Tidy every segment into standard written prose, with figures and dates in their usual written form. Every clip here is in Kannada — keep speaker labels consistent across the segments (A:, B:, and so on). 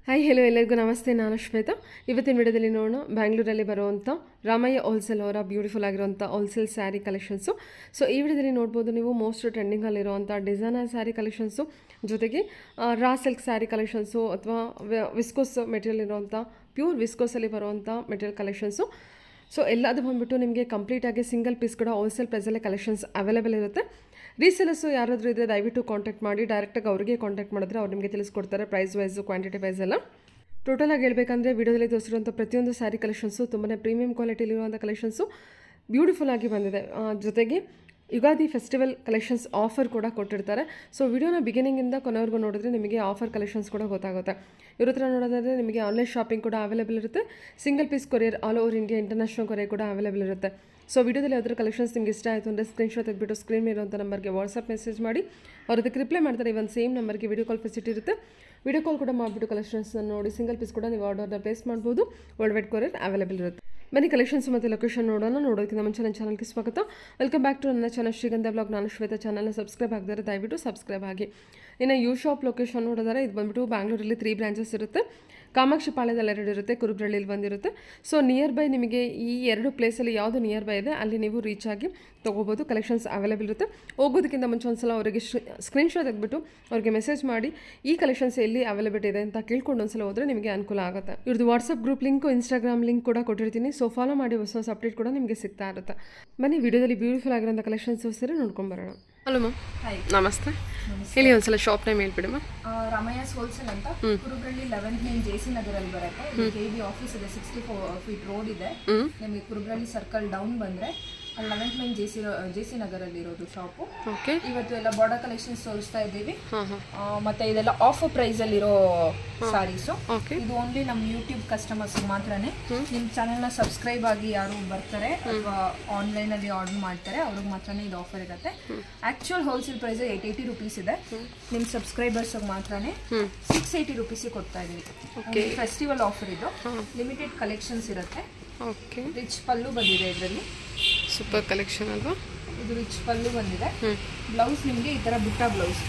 A: ಹಾಯ್ ಹೆಲೋ ಎಲ್ಲರಿಗೂ ನಮಸ್ತೆ. ನಾನು ಶ್ವೇತಾ. ಇವತ್ತಿನ ವಿಡಿಯೋದಲ್ಲಿ ನೋಡೋಣ ಬ್ಯಾಂಗ್ಳೂರಲ್ಲಿ ಬರುವಂಥ ರಾಮಯ್ಯ ಹೋಲ್ಸೇಲ್ ಅವರ ಬ್ಯೂಟಿಫುಲ್ ಆಗಿರುವಂಥ ಹೋಲ್ಸೇಲ್ ಸ್ಯಾರಿ ಕಲೆಕ್ಷನ್ಸು. ಸೊ ಈ ವಿಡಿಯೋದಲ್ಲಿ ನೋಡ್ಬೋದು ನೀವು ಮೋಸ್ಟ್ ಟ್ರೆಂಡಿಂಗಲ್ಲಿರುವಂಥ ಡಿಸೈನರ್ ಸ್ಯಾರಿ ಕಲೆಕ್ಷನ್ಸು, ಜೊತೆಗೆ ರಾ ಸಿಲ್ಕ್ ಸ್ಯಾರಿ ಕಲೆಕ್ಷನ್ಸು ಅಥವಾ ವಿಸ್ಕೋಸ್ ಮೆಟೀರಿಯಲ್ ಇರುವಂಥ ಪ್ಯೂರ್ ವಿಸ್ಕೋಸಲ್ಲಿ ಬರುವಂಥ ಮೆಟೀರಿಯಲ್ ಕಲೆಕ್ಷನ್ಸು. ಸೊ ಎಲ್ಲದು ಬಂದುಬಿಟ್ಟು ನಿಮಗೆ ಕಂಪ್ಲೀಟಾಗಿ ಸಿಂಗಲ್ ಪೀಸ್ ಕೂಡ ಹೋಲ್ಸೇಲ್ ಪ್ರೈಸಲ್ಲೇ ಕಲೆಕ್ಷನ್ಸ್ ಅವೈಲೇಬಲ್ ಇರುತ್ತೆ. ರೀಸೇಲರ್ಸು ಯಾರಾದರೂ ಇದ್ದರೆ ದಯವಿಟ್ಟು ಕಾಂಟ್ಯಾಕ್ಟ್ ಮಾಡಿ, ಡೈರೆಕ್ಟಾಗಿ ಅವರಿಗೆ ಕಾಂಟ್ಯಾಕ್ಟ್ ಮಾಡಿದ್ರೆ ಅವ್ರು ನಿಮಗೆ ತಿಳಿಸ್ಕೊಡ್ತಾರೆ ಪ್ರೈಸ್ ವೈಸು, ಕ್ವಾಂಟಿಟಿ ವೈಸ್ ಎಲ್ಲ. ಟೋಟಲಾಗಿ ಹೇಳಬೇಕಂದ್ರೆ ವಿಡಿಯೋದಲ್ಲಿ ತೋರಿಸಿರುವಂಥ ಪ್ರತಿಯೊಂದು ಸ್ಯಾರಿ ಕಲೆಕ್ಷನ್ಸು ತುಂಬಾ ಪ್ರೀಮಿಯಂ ಕ್ವಾಲಿಟಿಲಿರುವಂಥ ಕಲೆಕ್ಷನ್ಸು ಬ್ಯೂಟಿಫುಲ್ ಆಗಿ ಬಂದಿದೆ. ಜೊತೆಗೆ ಯುಗಾದಿ ಫೆಸ್ಟಿವಲ್ ಕಲೆಕ್ಷನ್ಸ್ ಆಫರ್ ಕೂಡ ಕೊಟ್ಟಿರ್ತಾರೆ. ಸೊ ವಿಡಿಯೋನ ಬಿಗಿನಿಂಗಿಂದ ಕೊನೆವರೆಗೂ ನೋಡಿದ್ರೆ ನಿಮಗೆ ಆಫರ್ ಕಲೆಕ್ಷನ್ಸ್ ಕೂಡ ಗೊತ್ತಾಗುತ್ತೆ. ಇವ್ರ ಹತ್ರ ನೋಡೋದಾದರೆ ನಿಮಗೆ ಆನ್ಲೈನ್ ಶಾಪಿಂಗ್ ಕೂಡ ಅವೈಲೇಬಲ್ ಇರುತ್ತೆ. Single piece courier all over India international courier ಕೂಡ ಅವೈಲೇಬಲ್ ಇರುತ್ತೆ. ಸೊ ವಿಡಿಯೋದಲ್ಲಿ ಯಾವ್ದಾದ್ರು ಕಲೆಕ್ಷನ್ಸ್ ನಿಮಗೆ ಇಷ್ಟ ಆಯಿತು ಅಂದರೆ ಸ್ಕ್ರೀನ್ಶಾಟ್ ತೆಗೆದುಬಿಟ್ಟು ಸ್ಕ್ರೀನ್ ಇರುವಂಥ ನಂಬರ್ಗೆ ವಾಟ್ಸಪ್ ಮೆಸೇಜ್ ಮಾಡಿ, ಅವ್ರು ಅದಕ್ಕೆ ರಿಪ್ಲೈ ಮಾಡ್ತಾರೆ. ಇವನ್ ಸೇಮ್ ನಂಬರ್ಗೆ ವಿಡಿಯೋ ಕಾಲ್ ಫೆಸಿಲಿಟಿ ಇರುತ್ತೆ. ವಿಡಿಯೋ ಕಾಲ್ ಕೂಡ ಮಾಡಿಬಿಟ್ಟು ಕಲೆಕ್ಷನ್ಸ್ನ ನೋಡಿ ಸಿಂಗಲ್ ಪೀಸ್ ಕೂಡ ನೀವು ಆರ್ಡರ್ನ ಪ್ಲೇಸ್ ಮಾಡ್ಬೋದು. ವರ್ಲ್ಡ್ ವೈಡ್ ಕೊರಿಯರ್ ಅವೈಲೇಬಲ್ ಇರುತ್ತೆ. ಬನ್ನಿ ಕಲೆಕ್ಷನ್ಸ್ ಮತ್ತು ಲೊಕೇಶನ್ ನೋಡೋದಕ್ಕಿಂತ ಮುಂಚೆ ನನ್ನ ಚಾನಲ್ಗೆ ಸ್ವಾಗತ. ವೆಲ್ಕಮ್ ಬ್ಯಾಕ್ ಟು ನನ್ನ ಚಾನಲ್ ಶ್ರೀಗಂಧ ಬ್ಲಾಗ್. ನಾನು ಶ್ವೇತಾ. ಚಾನಲ್ನ ಸಬ್ಸ್ಕ್ರೈಬ್ ಆಗಿದ್ದಾರೆ ದಯವಿಟ್ಟು ಸಬ್ಸ್ಕ್ರೈಬ್ ಆಗಿ. ಇನ್ನು ಯು ಶಾಪ್ ಲೊಕೇಶನ್ ನೋಡಿದರೆ ಇದು ಬಂದುಬಿಟ್ಟು ಬ್ಯಾಂಗ್ಳೂರಲ್ಲಿ 3 ಬ್ರಾಂಚಸ್ ಇರುತ್ತೆ. ಕಾಮಾಕ್ಷಿ ಪಾಳ್ಯದಲ್ಲಿ 2 ಇರುತ್ತೆ, ಕುರುಬ್ರಳ್ಳಿಲಿ ಬಂದಿರುತ್ತೆ. ಸೊ ನಿಯರ್ ಬೈ ನಿಮಗೆ ಈ 2 ಪ್ಲೇಸಲ್ಲಿ ಯಾವುದು ನಿಯರ್ ಬೈ ಇದೆ ಅಲ್ಲಿ ನೀವು ರೀಚ್ ಆಗಿ ತೊಗೋಬೋದು. ಕಲೆಕ್ಷನ್ಸ್ ಅವೈಲೇಬಲ್ ಇರುತ್ತೆ. ಹೋಗೋದಕ್ಕಿಂತ ಮುಂಚೆ ಒಂದ್ಸಲ ಅವರಿಗೆ ಸ್ಕ್ರೀನ್ಶಾಟ್ ತೆಗೆದುಬಿಟ್ಟು ಅವ್ರಿಗೆ ಮೆಸೇಜ್ ಮಾಡಿ ಈ ಕಲೆಕ್ಷನ್ಸ್ ಎಲ್ಲಿ ಅವೈಲೇಬಲ್ ಇದೆ ಅಂತ ಕೇಳ್ಕೊಂಡು ಒಂದ್ಸಲ ಹೋದರೆ ನಿಮಗೆ ಅನುಕೂಲ ಆಗುತ್ತೆ. ಇವ್ರದ್ದು WhatsApp group link, Instagram link ಕೂಡ ಕೊಟ್ಟಿರ್ತೀನಿ. ಸೊ ಫಾಲೋ ಮಾಡಿ, ಹೊಸ ಅಪ್ಡೇಟ್ ಕೂಡ ನಿಮಗೆ ಸಿಗ್ತಾ ಇರುತ್ತೆ. ಬನ್ನಿ ವಿಡಿಯೋದಲ್ಲಿ ಬ್ಯೂಟಿಫುಲ್ ಆಗಿರೋಂಥ ಕಲೆಕ್ಷನ್ಸ್ ಸೇರಿ ನೋಡ್ಕೊಂಡು ಬರೋಣ. Hello ma'am. ನಮಸ್ತೆ. ಹೇಳಿ ಒಂದ್ಸಲ ಶಾಪ್ ನೇಮ್ ಹೇಳ್ಬಿಡಿ ಮ್ಯಾಮ್.
B: ರಾಮಯ್ಯಸ್ ಹೋಲ್ಸೇಲ್ ಅಂತ ಕುರುಬ್ರಳ್ಳಿ 11th ಮೇನ್ ಜೆಸಿ ನಗರಲ್ಲಿ ಬರುತ್ತೆ. ಕೆಬಿ ಆಫೀಸ್ ಇದೆ, 64 ಫೀಟ್ ರೋಡ್ ಇದೆ. ನಿಮಗೆ ಕುರುಬ್ರಳ್ಳಿ ಸರ್ಕಲ್ ಡೌನ್ ಬಂದ್ರೆ 11th ಮೇನ್ ಜೆಸಿ ನಗರಲ್ಲಿ ಇರೋದು ಶಾಪು. ಇವತ್ತು ಎಲ್ಲ ಬಾರ್ಡರ್ ಕಲೆಕ್ಷನ್ಸ್ ತೋರಿಸ್ತಾ ಇದ್ದೀವಿ. ಮತ್ತೆ ಇದೆಲ್ಲ ಆಫರ್ ಪ್ರೈಸ್ ಅಲ್ಲಿ ಇರೋ ಸಾರೀಸು. ಇದು ಓನ್ಲಿ ನಮ್ಮ ಯೂಟ್ಯೂಬ್ ಕಸ್ಟಮರ್ಸ್ ಮಾತ್ರನೇ. ನಿಮ್ ಚಾನೆಲ್ ನ ಸಬ್ಸ್ಕ್ರೈಬ್ ಆಗಿ ಯಾರು ಬರ್ತಾರೆ ಅಥವಾ ಆನ್ಲೈನ್ ಅಲ್ಲಿ ಆರ್ಡರ್ ಮಾಡ್ತಾರೆ ಅವ್ರಿಗೆ ಮಾತ್ರನೇ ಇದು ಆಫರ್ ಇರುತ್ತೆ. ಆಕ್ಚುಯಲ್ ಹೋಲ್ಸೇಲ್ ಪ್ರೈಸ್ 880 ರುಪೀಸ್ ಇದೆ. ನಿಮ್ ಸಬ್ಸ್ಕ್ರೈಬರ್ಸ್ ಮಾತ್ರನೇ 680 ರುಪೀಸ್ ಕೊಡ್ತಾ ಇದೀವಿ. ಫೆಸ್ಟಿವಲ್ ಆಫರ್ ಇದು. ಲಿಮಿಟೆಡ್ ಕಲೆಕ್ಷನ್ಸ್ ಇರುತ್ತೆ. ರಿಚ್ ಪಲ್ಲು ಬಂದಿದೆ ಇದರಲ್ಲಿ.
A: ಸೂಪರ್ ಕಲೆಕ್ಷನ್ ಅಲ್ವಾ
B: ಇದು? ರಿಚ್ ಪಲ್ಲು ಬಂದಿದೆ. ಬ್ಲೌಸ್ ನಿಮಗೆ ಈ ತರ butta blouse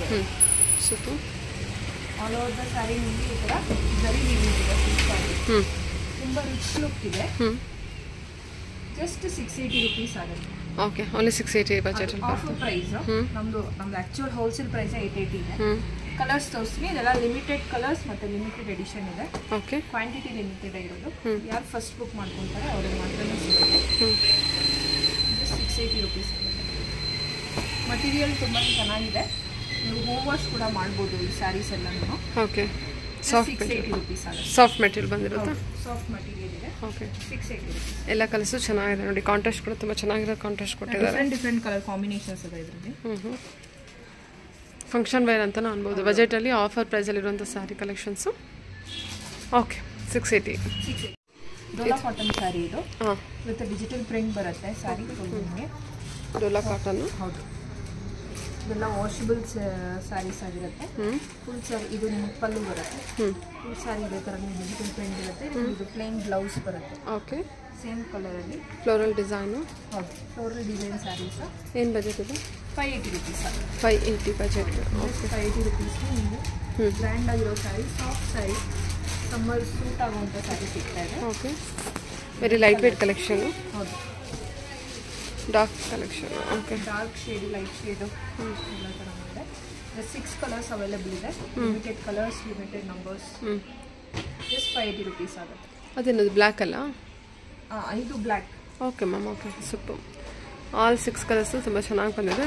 A: super.
B: All over the sari ನಿಮಗೆ ಈ ತರ ಜರಿ ವೀವಿಂಗ್ ಇದೆ. ತುಂಬಾ ರಿಚ್ ಲುಕ್ ಇದೆ. ಜಸ್ಟ್ 680 ರುಪೀಸ್ ಆಗುತ್ತೆ.
A: Okay, only 680 budget
B: offer price. ನಮ್ದು ಆಕ್ಚುಯಲ್ ಹೋಲ್ಸೇಲ್ ಪ್ರೈಸ್ 880 ಇದೆ. ಕಲರ್ಸ್ ತೋರಿಸ್ತೀನಿ. ಇದೆಲ್ಲ ಲಿಮಿಟೆಡ್ ಕಲರ್ಸ್ ಮತ್ತೆ ಲಿಮಿಟೆಡ್ ಎಡಿಷನ್ ಇದೆ.
A: ಓಕೆ,
B: ಕ್ವಾಂಟಿಟಿ ಲಿಮಿಟೆಡ್ ಇರೋದು. ಯಾರು ಫಸ್ಟ್ ಬುಕ್ ಮಾಡ್ಕೊಳ್ತಾರೆ ಅವ್ರಿಗೆ ಮಾತ್ರನೇ ಸಿಗುತ್ತೆ. 680 ರುಪೀಸ್ ಆಗುತ್ತೆ. ಮಟೀರಿಯಲ್ ತುಂಬಾ ಚೆನ್ನಾಗಿದೆ. ನೀವು ಹೋಮ್ ವಾಶ್ ಕೂಡ ಮಾಡ್ಬೋದು ಈ ಸ್ಯಾರೀಸ್ ಎಲ್ಲನೂ.
A: ಓಕೆ, ಸಾಫ್ಟ್
B: 680 ರುಪೀಸ್ ಆಗುತ್ತೆ.
A: ಸಾಫ್ಟ್ ಮೆಟೀರಿಯಲ್ ಬಂದಿರುತ್ತೆ.
B: ಸಾಫ್ಟ್ ಮಟೀರಿಯಲ್ ಇದೆ.
A: Okay,
B: 680 rupees.
A: ಎಲ್ಲ ಕಲರ್ಸು ಚೆನ್ನಾಗಿದೆ ನೋಡಿ. ಕಾಂಟ್ರಾಸ್ಟ್ ಕೂಡ ತುಂಬ ಚೆನ್ನಾಗಿರೋ ಕಾಂಟ್ರಾಸ್ಟ್ ಕೊಟ್ಟಿದ್ದಾರೆ.
B: ಡಿಫ್ರೆಂಟ್ ಕಲರ್ ಕಾಂಬಿನೇಷನ್ಸ್ ಇದೆ ಇದರಲ್ಲಿ.
A: ಫಂಕ್ಷನ್ ವೇರ್ ಅಂತಲೂ ಅನ್ಬೋದು. ಬಜೆಟಲ್ಲಿ ಆಫರ್ ಪ್ರೈಸಲ್ಲಿರುವಂಥ sari collections. Okay, 680.
B: Dola cotton sari ಇದು. ವಿತ್ ಡಿಜಿಟಲ್ ಪ್ರಿಂಟ್ ಬರುತ್ತೆ ಸ್ಯಾರಿ.
A: ಡೋಲಾ ಕಾಟನ್. ಹೌದು,
B: ಇದೆಲ್ಲ ವಾಷಬಲ್ ಸ್ಯಾರೀಸ್ ಆಗಿರುತ್ತೆ. ಫುಲ್ ಸ್ಯಾರಿ ಇದು ನಿಮಗೆ ಪಲ್ಲು ಬರುತ್ತೆ. ಫುಲ್ ಸ್ಯಾರಿ ಇದೇ ಥರ ಡಿಜಿಟಲ್ ಪ್ರಿಂಟ್ ಇರುತ್ತೆ. ಇದು ಪ್ಲೇನ್ ಬ್ಲೌಸ್ ಬರುತ್ತೆ.
A: ಓಕೆ,
B: ಸೇಮ್ ಕಲರಲ್ಲಿ
A: ಫ್ಲೋರಲ್ ಡಿಸೈನು.
B: ಹೌದು, ಫ್ಲೋರಲ್ ಡಿಸೈನ್ ಸ್ಯಾರೀಸ್.
A: ಏನು ಬಜೆಟ್ ಇದೆ?
B: 580 ರುಪೀಸ್ ಆಗುತ್ತೆ.
A: 580 ಬಜೆಟ್.
B: ಓಕೆ, 580 ರುಪೀಸ್ಗೆ ನಿಮಗೆ ಬ್ರ್ಯಾಂಡ್ ಆಗಿರೋ sari, soft sari, summer suit ಆಗುವಂಥ ಸ್ಯಾರಿ ಸಿಗ್ತಾ ಇದೆ.
A: Okay, very light weight collection.
B: ಹೌದು,
A: dark collection. Okay,
B: dark shade, light shade ಎಲ್ಲ ಥರ ಇದೆ. 6 ಕಲರ್ಸ್ ಅವೈಲೇಬಲ್ ಇದೆ. Limited colours, limited numbers. Just 580 rupees ಆಗುತ್ತೆ.
A: ಅದೇನದು ಬ್ಲ್ಯಾಕ್ ಅಲ್ಲ?
B: ಇದು black.
A: Okay ma'am. Okay, super. All 6 colours ತುಂಬ ಚೆನ್ನಾಗಿ ಬಂದಿದೆ.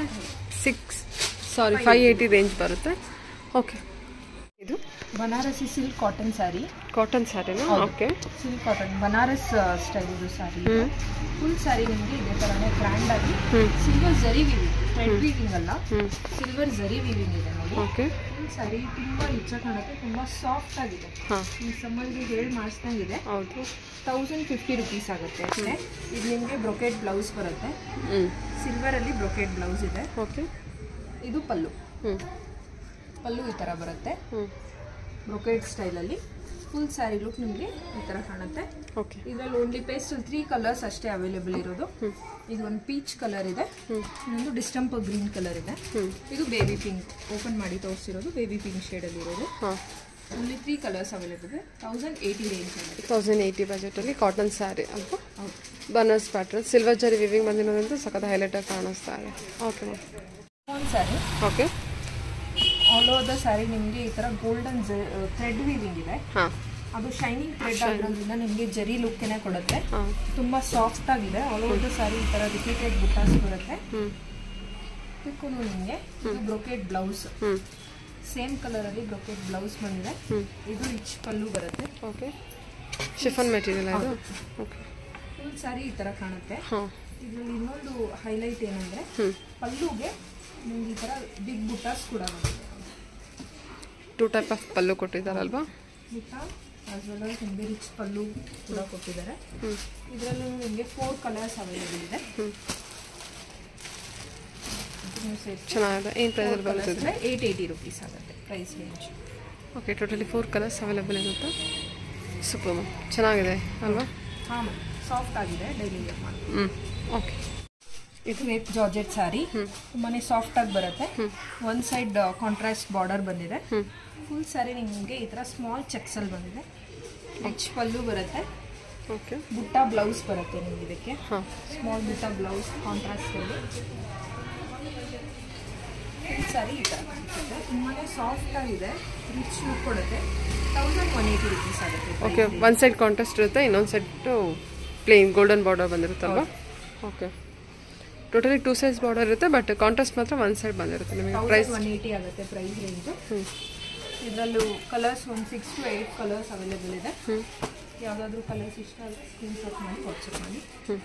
A: 580 ರೇಂಜ್ ಬರುತ್ತೆ. ಓಕೆ, ಇದು
B: Banarasi silk cotton sari.
A: Cotton ಸ್ಯಾರಿನಾ? Okay,
B: silk cotton Banaras style ಇದು ಸ್ಯಾರಿ. ಫುಲ್ ಸ್ಯಾರಿ ನಿಮಗೆ ಇದೇ ಥರನೇ ಗ್ರ್ಯಾಂಡ್ ಆಗಿ silver zari weaving, thread weaving ಅಲ್ಲ, ಸಿಲ್ವರ್ ಜರಿ ವೀವಿಂಗ್ ಇದೆ ನೋಡಿ.
A: ಓಕೆ,
B: ಫುಲ್ ಸ್ಯಾರಿ ತುಂಬ ರಿಚ್ ಆಗಿ ಕಾಣುತ್ತೆ. ತುಂಬ ಸಾಫ್ಟ್ ಆಗಿದೆ. ಈ ಸಮ್ಮರ್ಗೆ ಹೇಳಿ ಮಾಡಿಸ್ದಂಗಿದೆ.
A: ಹೌದು,
B: 1050 ರುಪೀಸ್ ಆಗುತ್ತೆ ಅಷ್ಟೇ. ಇದು ನಿಮಗೆ ಬ್ರೊಕೆಟ್ ಬ್ಲೌಸ್ ಬರುತ್ತೆ. ಸಿಲ್ವರಲ್ಲಿ ಬ್ರೊಕೆಟ್ ಬ್ಲೌಸ್ ಇದೆ.
A: ಓಕೆ,
B: ಇದು ಪಲ್ಲು. ಪಲ್ಲು ಈ ಥರ ಬರುತ್ತೆ ಬ್ರೊಕೆಟ್ ಸ್ಟೈಲಲ್ಲಿ. ಫುಲ್ ಸ್ಯಾರಿ ಲುಕ್ ನಿಮಗೆ ಈ ಥರ ಕಾಣುತ್ತೆ.
A: ಓಕೆ,
B: ಇದರಲ್ಲಿ ಓನ್ಲಿ ಪೇಸ್ಟಲ್ 3 ಕಲರ್ಸ್ ಅಷ್ಟೇ ಅವೈಲೇಬಲ್ ಇರೋದು. ಇದು ಒಂದು ಪೀಚ್ ಕಲರ್ ಇದೆ, ಇನ್ನೊಂದು ಡಿಸ್ಟಂಪರ್ ಗ್ರೀನ್ ಕಲರ್ ಇದೆ. ಇದು ಬೇಬಿ ಪಿಂಕ್. ಓಪನ್ ಮಾಡಿ ತೋರಿಸಿರೋದು ಬೇಬಿ ಪಿಂಕ್ ಶೇಡಲ್ಲಿ ಇರೋದು. ಓನ್ಲಿ 3 ಕಲರ್ಸ್ ಅವೈಲೇಬಲ್ ಇದೆ 1080 ರೇಂಜ್ ಅಲ್ಲಿ
A: 1080 ಬಜೆಟಲ್ಲಿ ಕಾಟನ್ ಸ್ಯಾರಿ ಅಲ್ವಾ Banaras pattern silver zari weaving ಬಂದಿರೋದಂತೂ ಸಖತ್ ಹೈಲೈಟ್ ಆಗಿ ಕಾಣಿಸ್ತಾ ಇದೆ okay ma'am
B: sari
A: okay
B: all over the sari ನಿಮಗೆ ಈ ಥರ ಗೋಲ್ಡನ್ ಥ್ರೆಡ್ ವೀವಿಂಗ್ ಇದೆ
A: ಹಾಂ
B: ಅದು ಶೈನಿಂಗ್ ಥ್ರೆಡ್ ಆಗಿರೋದ್ರಿಂದ ನಿಮಗೆ ಜರಿ ಲುಕ್ಕೇನೆ ಕೊಡುತ್ತೆ ತುಂಬ ಸಾಫ್ಟ್ ಆಗಿದೆ ಆಲ್ ಓವರ್ ದ ಸ್ಯಾರಿ ಈ ಥರ ರಿಪೀಟೆಡ್ ಬುಟ್ಟಾಸ್ ಬರುತ್ತೆ ಇದಕ್ಕೂ ನಿಮಗೆ ಬ್ರೊಕೆಟ್ ಬ್ಲೌಸ್ ಸೇಮ್ ಕಲರಲ್ಲಿ ಬ್ರೊಕೆಟ್ ಬ್ಲೌಸ್ ಬಂದಿದೆ ಇದು ರಿಚ್ ಪಲ್ಲು ಬರುತ್ತೆ
A: ಓಕೆ ಶಿಫಾನ್ ಮೆಟೀರಿಯಲ್ ಅದು ಓಕೆ
B: ಫುಲ್ ಸ್ಯಾರಿ ಈ ಥರ ಕಾಣುತ್ತೆ ಇದರಲ್ಲಿ ಇನ್ನೊಂದು ಹೈಲೈಟ್ ಏನಂದರೆ ಪಲ್ಲುಗೆ ನಿಮ್ಗೆ ಈ ಥರ ಬಿಗ್ ಬುಟ್ಟಾಸ್ ಕೂಡ ಬರುತ್ತೆ
A: 2 ಟೈಪ್ ಆಫ್ ಪಲ್ಲು ಕೊಟ್ಟಿದ್ದಾರಲ್ವಾ
B: ಬುಟ್ಟ ಆಸ್ ವೆಲ್ ಆಸ್ ನಿಮಗೆ ರಿಚ್ ಪಲ್ಲು ಕೂಡ ಕೊಟ್ಟಿದ್ದಾರೆ ಇದರಲ್ಲೂ ನಿಮಗೆ 4 ಕಲರ್ಸ್ ಅವೈಲೇಬಲ್ ಇದೆ
A: ಚೆನ್ನಾಗಿದೆ ಏನು ಪ್ರೈಸಲ್ಲಿ ಬರುತ್ತೆ
B: 880 ರುಪೀಸ್ ಆಗುತ್ತೆ price range
A: okay totally 4 colours available ಇರುತ್ತೆ ಸೂಪರ್ ಮ್ಯಾಮ್ ಚೆನ್ನಾಗಿದೆ ಅಲ್ವಾ
B: ಹಾಂ ಮ್ಯಾಮ್ ಸಾಫ್ಟ್ ಆಗಿದೆ ಡೈಲಿ ವೇರ್ ಮಾಡಿ
A: ಓಕೆ
B: ಇದು ರೇಪ್ ಜಾರ್ಜೆಟ್ ಸ್ಯಾರಿ ತುಂಬಾ ಸಾಫ್ಟ್ ಆಗಿ ಬರುತ್ತೆ ಒಂದು ಸೈಡ್ ಕಾಂಟ್ರಾಸ್ಟ್ ಬಾರ್ಡರ್ ಬಂದಿದೆ ಫುಲ್ ಸ್ಯಾರಿ ನಿಮಗೆ ಈ ಥರ ಸ್ಮಾಲ್ ಚೆಕ್ಸಲ್ಲಿ ಬಂದಿದೆ ರಿಚ್ ಪಲ್ಲು ಬರುತ್ತೆ
A: ಓಕೆ
B: ಬುಟ್ಟ ಬ್ಲೌಸ್ ಬರುತ್ತೆ ನಿಮಗೆ ಇದಕ್ಕೆ ಸ್ಮಾಲ್ ಬುಟ್ಟ ಬ್ಲೌಸ್ ಕಾಂಟ್ರಾಸ್ಟಲ್ಲಿ ಫುಲ್ ಸ್ಯಾರಿ ಈ ಥರ ಕಾಣಿಸುತ್ತೆ ತುಂಬಾ ಸಾಫ್ಟ್ ಆಗಿದೆ ರಿಚ್ ಲುಕ್ ಕೊಡುತ್ತೆ 1180 ರುಪೀಸ್ ಆಗುತ್ತೆ
A: ಓಕೆ ಒಂದು ಸೈಡ್ ಕಾಂಟ್ರಾಸ್ಟ್ ಇರುತ್ತೆ ಇನ್ನೊಂದು ಸೈಡು ಪ್ಲೇನ್ ಗೋಲ್ಡನ್ ಬಾರ್ಡರ್ ಬಂದಿರುತ್ತಲ್ವಾ ಓಕೆ ಟೋಟಲಿ 2 ಸೈಡ್ಸ್ ಬಾರ್ಡರ್ ಇರುತ್ತೆ ಬಟ್ ಕಾಂಟ್ರಾಸ್ಟ್ ಮಾತ್ರ ಒಂದು ಸೈಡ್ ಬಂದಿರುತ್ತೆ ನಿಮಗೆ ಪ್ರೈಸ್
B: 180 ಆಗುತ್ತೆ ಪ್ರೈಸ್ ರೇಂಜ್ ಇದರಲ್ಲೂ ಕಲರ್ಸ್ ಒಂದು 6 to 8 ಕಲರ್ಸ್ ಅವೈಲೇಬಲ್ ಇದೆ ಯಾವುದಾದ್ರೂ ಕಲರ್ಸ್ ಇಷ್ಟ ಆದರೆ ಸ್ಕ್ರೀನ್ಶಾಟ್ ಮಾಡಿ ವಾಟ್ಸಪ್ ಮಾಡಿ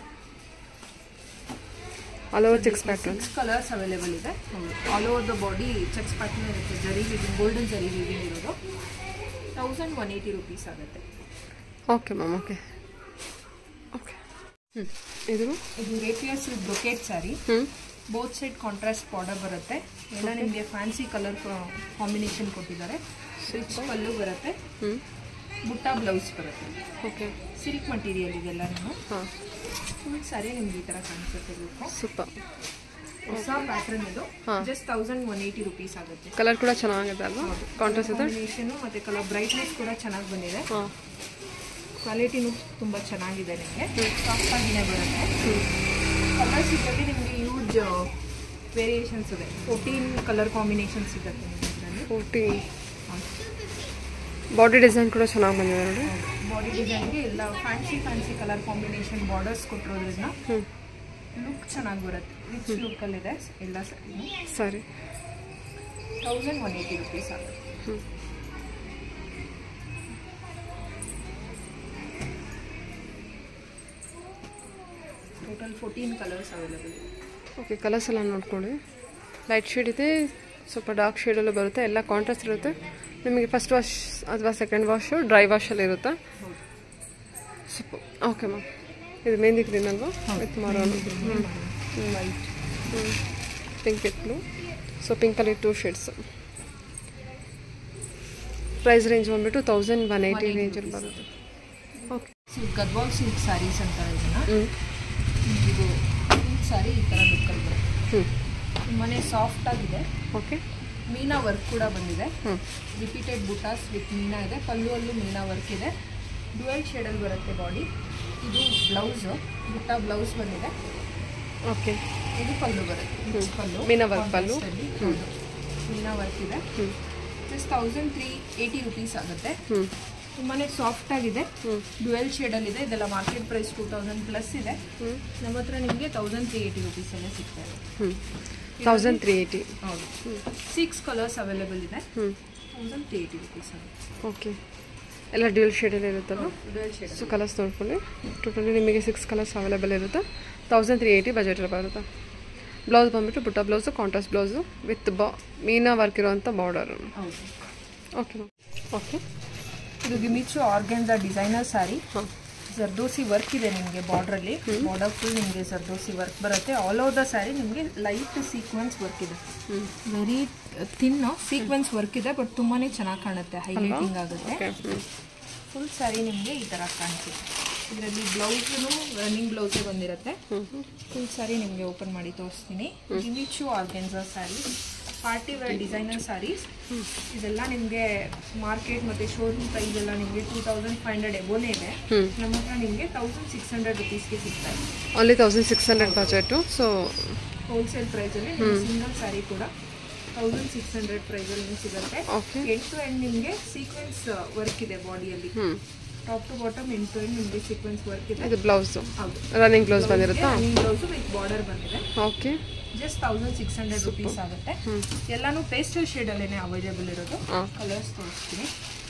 A: all over checks pattern
B: colours available ಇದೆ all over the body checks pattern ಇರುತ್ತೆ zari weaving golden zari weaving ಇರೋದು 1180 ರುಪೀಸ್ ಆಗುತ್ತೆ
A: ಓಕೆ ಮ್ಯಾಮ್ ಓಕೆ ಓಕೆ ಇದು
B: rapier silk brocade sari both side contrast border ಬರುತ್ತೆ ಎಲ್ಲ ನಿಮಗೆ ಫ್ಯಾನ್ಸಿ ಕಲರ್ ಕಾಂಬಿನೇಷನ್ ಕೊಟ್ಟಿದ್ದಾರೆ ರಿಚ್ ಪಲ್ಲು ಬರುತ್ತೆ ಬುಟ್ಟ ಬ್ಲೌಸ್ ಬರುತ್ತೆ
A: ಓಕೆ
B: ಸಿಲ್ಕ್ ಮಟೀರಿಯಲ್ ಇದೆಲ್ಲ ನೀವು ಫುಲ್ ಸ್ಯಾರಿ ನಿಮ್ಗೆ ಈ ಥರ ಕಾಣಿಸುತ್ತೆ
A: ಸೂಪರ್
B: ಹೊಸ ಪ್ಯಾಟರ್ನ್ ಇದು ಜಸ್ಟ್ 1180 ರುಪೀಸ್ ಆಗುತ್ತೆ
A: ಕಲರ್ ಕೂಡ ಚೆನ್ನಾಗಿದೆ ಅಲ್ವಾ ಕಾಂಟ್ರಾಸ್ಟ್ ಇದೆ
B: ಕಾಂಬಿನೇಷನ್ ಮತ್ತೆ ಕಲರ್ ಬ್ರೈಟ್ನೆಸ್ ಕೂಡ ಚೆನ್ನಾಗಿ ಬಂದಿದೆ ಕ್ವಾಲಿಟಿನೂ ತುಂಬ ಚೆನ್ನಾಗಿದೆ ನಿಮಗೆ ಸಾಫ್ಟ್ ಆಗಿನೇ ಬರುತ್ತೆ ಕಲರ್ಸ್ ಇದರಲ್ಲಿ ನಿಮಗೆ ಯೂಜ್ ವೇರಿಯೇಷನ್ಸ್ ಇದೆ 14 ಕಲರ್ ಕಾಂಬಿನೇಷನ್ ಸಿಗುತ್ತೆ ನಿಮಗೆ ಇದರಲ್ಲಿ
A: 14 ಬಾಡಿ ಡಿಸೈನ್ ಕೂಡ ಚೆನ್ನಾಗಿ ಬಂದಿದೆ ನೋಡಿ
B: ಬಾಡಿ ಡಿಸೈನ್ಗೆ ಎಲ್ಲ ಫ್ಯಾನ್ಸಿ ಕಲರ್ ಕಾಂಬಿನೇಷನ್ ಬಾರ್ಡರ್ಸ್ ಕೊಟ್ಟಿರೋದ್ರಿಂದ ಲುಕ್ ಚೆನ್ನಾಗಿ ಬರುತ್ತೆ ರಿಚ್ ಲುಕ್ಕಲ್ಲಿದೆ ಎಲ್ಲ
A: ಸರಿ
B: 1180 ರುಪೀಸ್ ಆಗುತ್ತೆ ಟೋಟಲ್ 14 ಕಲರ್ಸ್ ಅವೈಲೇಬಲ್ ಇದೆ
A: ಓಕೆ ಕಲರ್ಸ್ ಎಲ್ಲ ನೋಡ್ಕೊಳ್ಳಿ ಲೈಟ್ ಶೇಡ್ ಇದೆ ಸ್ವಲ್ಪ ಡಾರ್ಕ್ ಶೇಡಲ್ಲೂ ಬರುತ್ತೆ ಎಲ್ಲ ಕಾಂಟ್ರಾಸ್ಟ್ ಇರುತ್ತೆ ನಿಮಗೆ ಫಸ್ಟ್ ವಾಶ್ ಅಥವಾ ಸೆಕೆಂಡ್ ವಾಶು ಡ್ರೈ ವಾಶಲ್ಲಿ ಇರುತ್ತೆ ಸೂಪರ್ ಓಕೆ ಮ್ಯಾಮ್ ಇದು ಮೆಹಂದಿ ಗ್ರೀನ್ ಅಲ್ವಾ with maroon
B: white
A: pink with blue so ಪಿಂಕಲ್ಲಿ 2 ಶೇಡ್ಸ್ ಪ್ರೈಸ್ ರೇಂಜ್ ಬಂದುಬಿಟ್ಟು 1180 ರೇಂಜಲ್ಲಿ ಬರುತ್ತೆ ಓಕೆ
B: ಗದ್ವಾಲ್ ಸಿಲ್ಕ್ ಸ್ಯಾರೀಸ್ ಅಂತಾರೆ ಇದನ್ನು ಇದು ಸಿಲ್ಕ್ ಸ್ಯಾರಿ ಈ ಥರ ಲುಕ್ಕಲ್ಲಿ ಬರುತ್ತೆ ತುಂಬಾ ಸಾಫ್ಟ್ ಆಗಿದೆ
A: ಓಕೆ
B: ಮೀನಾ ವರ್ಕ್ ಕೂಡ ಬಂದಿದೆ ರಿಪೀಟೆಡ್ ಬುಟಾಸ್ ವಿತ್ ಮೀನಾ ಇದೆ ಪಲ್ಲುವಲ್ಲೂ ಮೀನಾ ವರ್ಕ್ ಇದೆ ಡ್ಯುಯಲ್ ಶೇಡಲ್ಲಿ ಬರುತ್ತೆ ಬಾಡಿ ಇದು ಬ್ಲೌಸು ಬುಟ್ಟ ಬ್ಲೌಸ್ ಬಂದಿದೆ
A: ಓಕೆ
B: ಇದು ಪಲ್ಲು ಬರುತ್ತೆ ಪಲ್ಲು
A: ಮೀನಾ ವರ್ಕ್ ಪಲ್ಲು
B: ಮೀನಾ ವರ್ಕ್ ಇದೆ ಜಸ್ಟ್ 1380 ರುಪೀಸ್ ಆಗುತ್ತೆ ತುಂಬಾ ಸಾಫ್ಟ್ ಆಗಿದೆ ಡ್ಯುಯಲ್ ಶೇಡಲ್ಲಿದೆ ಇದೆಲ್ಲ ಮಾರ್ಕೆಟ್ ಪ್ರೈಸ್ 2000 ಪ್ಲಸ್ ಇದೆ ನಮ್ಮ ಹತ್ರ ನಿಮಗೆ 1380 ರುಪೀಸಲ್ಲೇ ಸಿಗ್ತಾ ಇದೆ
A: 1380
B: ಹೌದು 6 ಕಲರ್ಸ್ ಅವೈಲೇಬಲ್ ಇದೆ 1380 ರುಪೀಸ್ ಆಗುತ್ತೆ
A: ಓಕೆ ಎಲ್ಲ ಡ್ಯುಯಲ್ ಶೇಡಲ್ಲಿ ಇರುತ್ತಲ್ಲ
B: ಡ್ಯುಯಲ್ ಶೇಡ್
A: ಸೊ ಕಲರ್ಸ್ ನೋಡ್ಕೊಳ್ಳಿ ಟೋಟಲಿ ನಿಮಗೆ 6 ಕಲರ್ಸ್ ಅವೈಲೇಬಲ್ ಇರುತ್ತೆ 1380 ಬಜೆಟಲ್ಲಿ ಬರುತ್ತೆ ಬ್ಲೌಸ್ ಬಂದುಬಿಟ್ಟು butta blouse contrast blouse with meena work ಇರೋವಂಥ ಬಾರ್ಡರು
B: ಹೌದು
A: ಓಕೆ ಓಕೆ
B: ಇದು gimmichu organza designer sari zardosi work ಇದೆ ನಿಮಗೆ ಬಾರ್ಡ್ರಲ್ಲಿ ಬಾರ್ಡರ್ ಫುಲ್ ನಿಮಗೆ ಜರ್ದೋಸಿ ವರ್ಕ್ ಬರುತ್ತೆ ಆಲ್ ಓವರ್ ದ ಸ್ಯಾರಿ ನಿಮಗೆ ಲೈಟ್ ಸೀಕ್ವೆನ್ಸ್ ವರ್ಕ್ ಇದೆ ವೆರಿ ಥಿನ್ ಸೀಕ್ವೆನ್ಸ್ ವರ್ಕ್ ಇದೆ ಬಟ್ ತುಂಬಾ ಚೆನ್ನಾಗಿ ಕಾಣುತ್ತೆ ಹೈಲೈಟಿಂಗ್ ಆಗುತ್ತೆ ಫುಲ್ ಸ್ಯಾರಿ ನಿಮಗೆ ಈ ಥರ ಕಾಣಿಸುತ್ತೆ ಇದರಲ್ಲಿ ಬ್ಲೌಸು ರನ್ನಿಂಗ್ ಬ್ಲೌಸೇ ಬಂದಿರುತ್ತೆ ಫುಲ್ ಸ್ಯಾರಿ ನಿಮಗೆ ಓಪನ್ ಮಾಡಿ ತೋರಿಸ್ತೀನಿ gimmichu organza sari party wear designer saris. ಇದೆಲ್ಲ ನಿಮಗೆ ಮಾರ್ಕೆಟ್ ಮತ್ತು ಶೋರೂಮ್ ಪ್ರೈಸ್ ಎಲ್ಲ ನಿಮಗೆ 2500 ಎಬೋನೇ ಇದೆ. ನಮ್ಮ ಹತ್ರ ನಿಮಗೆ 1600 ರುಪೀಸ್ಗೆ ಸಿಗ್ತಾರೆ.
A: Only 1600 budget. ಸೊ
B: ಹೋಲ್ಸೇಲ್ ಪ್ರೈಸಲ್ಲಿ ಸಿಂಗಲ್ ಸ್ಯಾರಿ ಕೂಡ 1600 ಪ್ರೈಸಲ್ಲಿ ನಿಮ್ಗೆ ಸಿಗುತ್ತೆ. ಎಂಡ್ ಟು ಎಂಡ್ ನಿಮಗೆ ಸೀಕ್ವೆನ್ಸ್ ವರ್ಕ್ ಇದೆ ಬಾಡಿಯಲ್ಲಿ. Top to bottom end to end ನಿಮಗೆ ಸೀಕ್ವೆನ್ಸ್ ವರ್ಕ್ ಇದೆ.
A: ಇದು ಬ್ಲೌಸು.
B: ಹೌದು,
A: ರನ್ನಿಂಗ್ ಬ್ಲೌಸ್ ಬಂದಿರುತ್ತಾ?
B: ರನ್ನಿಂಗ್ ಬ್ಲೌಸು ವಿತ್ ಬಾರ್ಡರ್ ಬಂದಿದೆ.
A: ಓಕೆ,
B: ಜಸ್ಟ್ 1600 ರುಪೀಸ್ ಆಗುತ್ತೆ. ಎಲ್ಲಾನು ಪೇಸ್ಟಲ್ ಶೇಡಲ್ಲೇ ಅವೈಲೇಬಲ್ ಇರೋದು. ಕಲರ್ಸ್ ತೋರಿಸ್ತೀನಿ.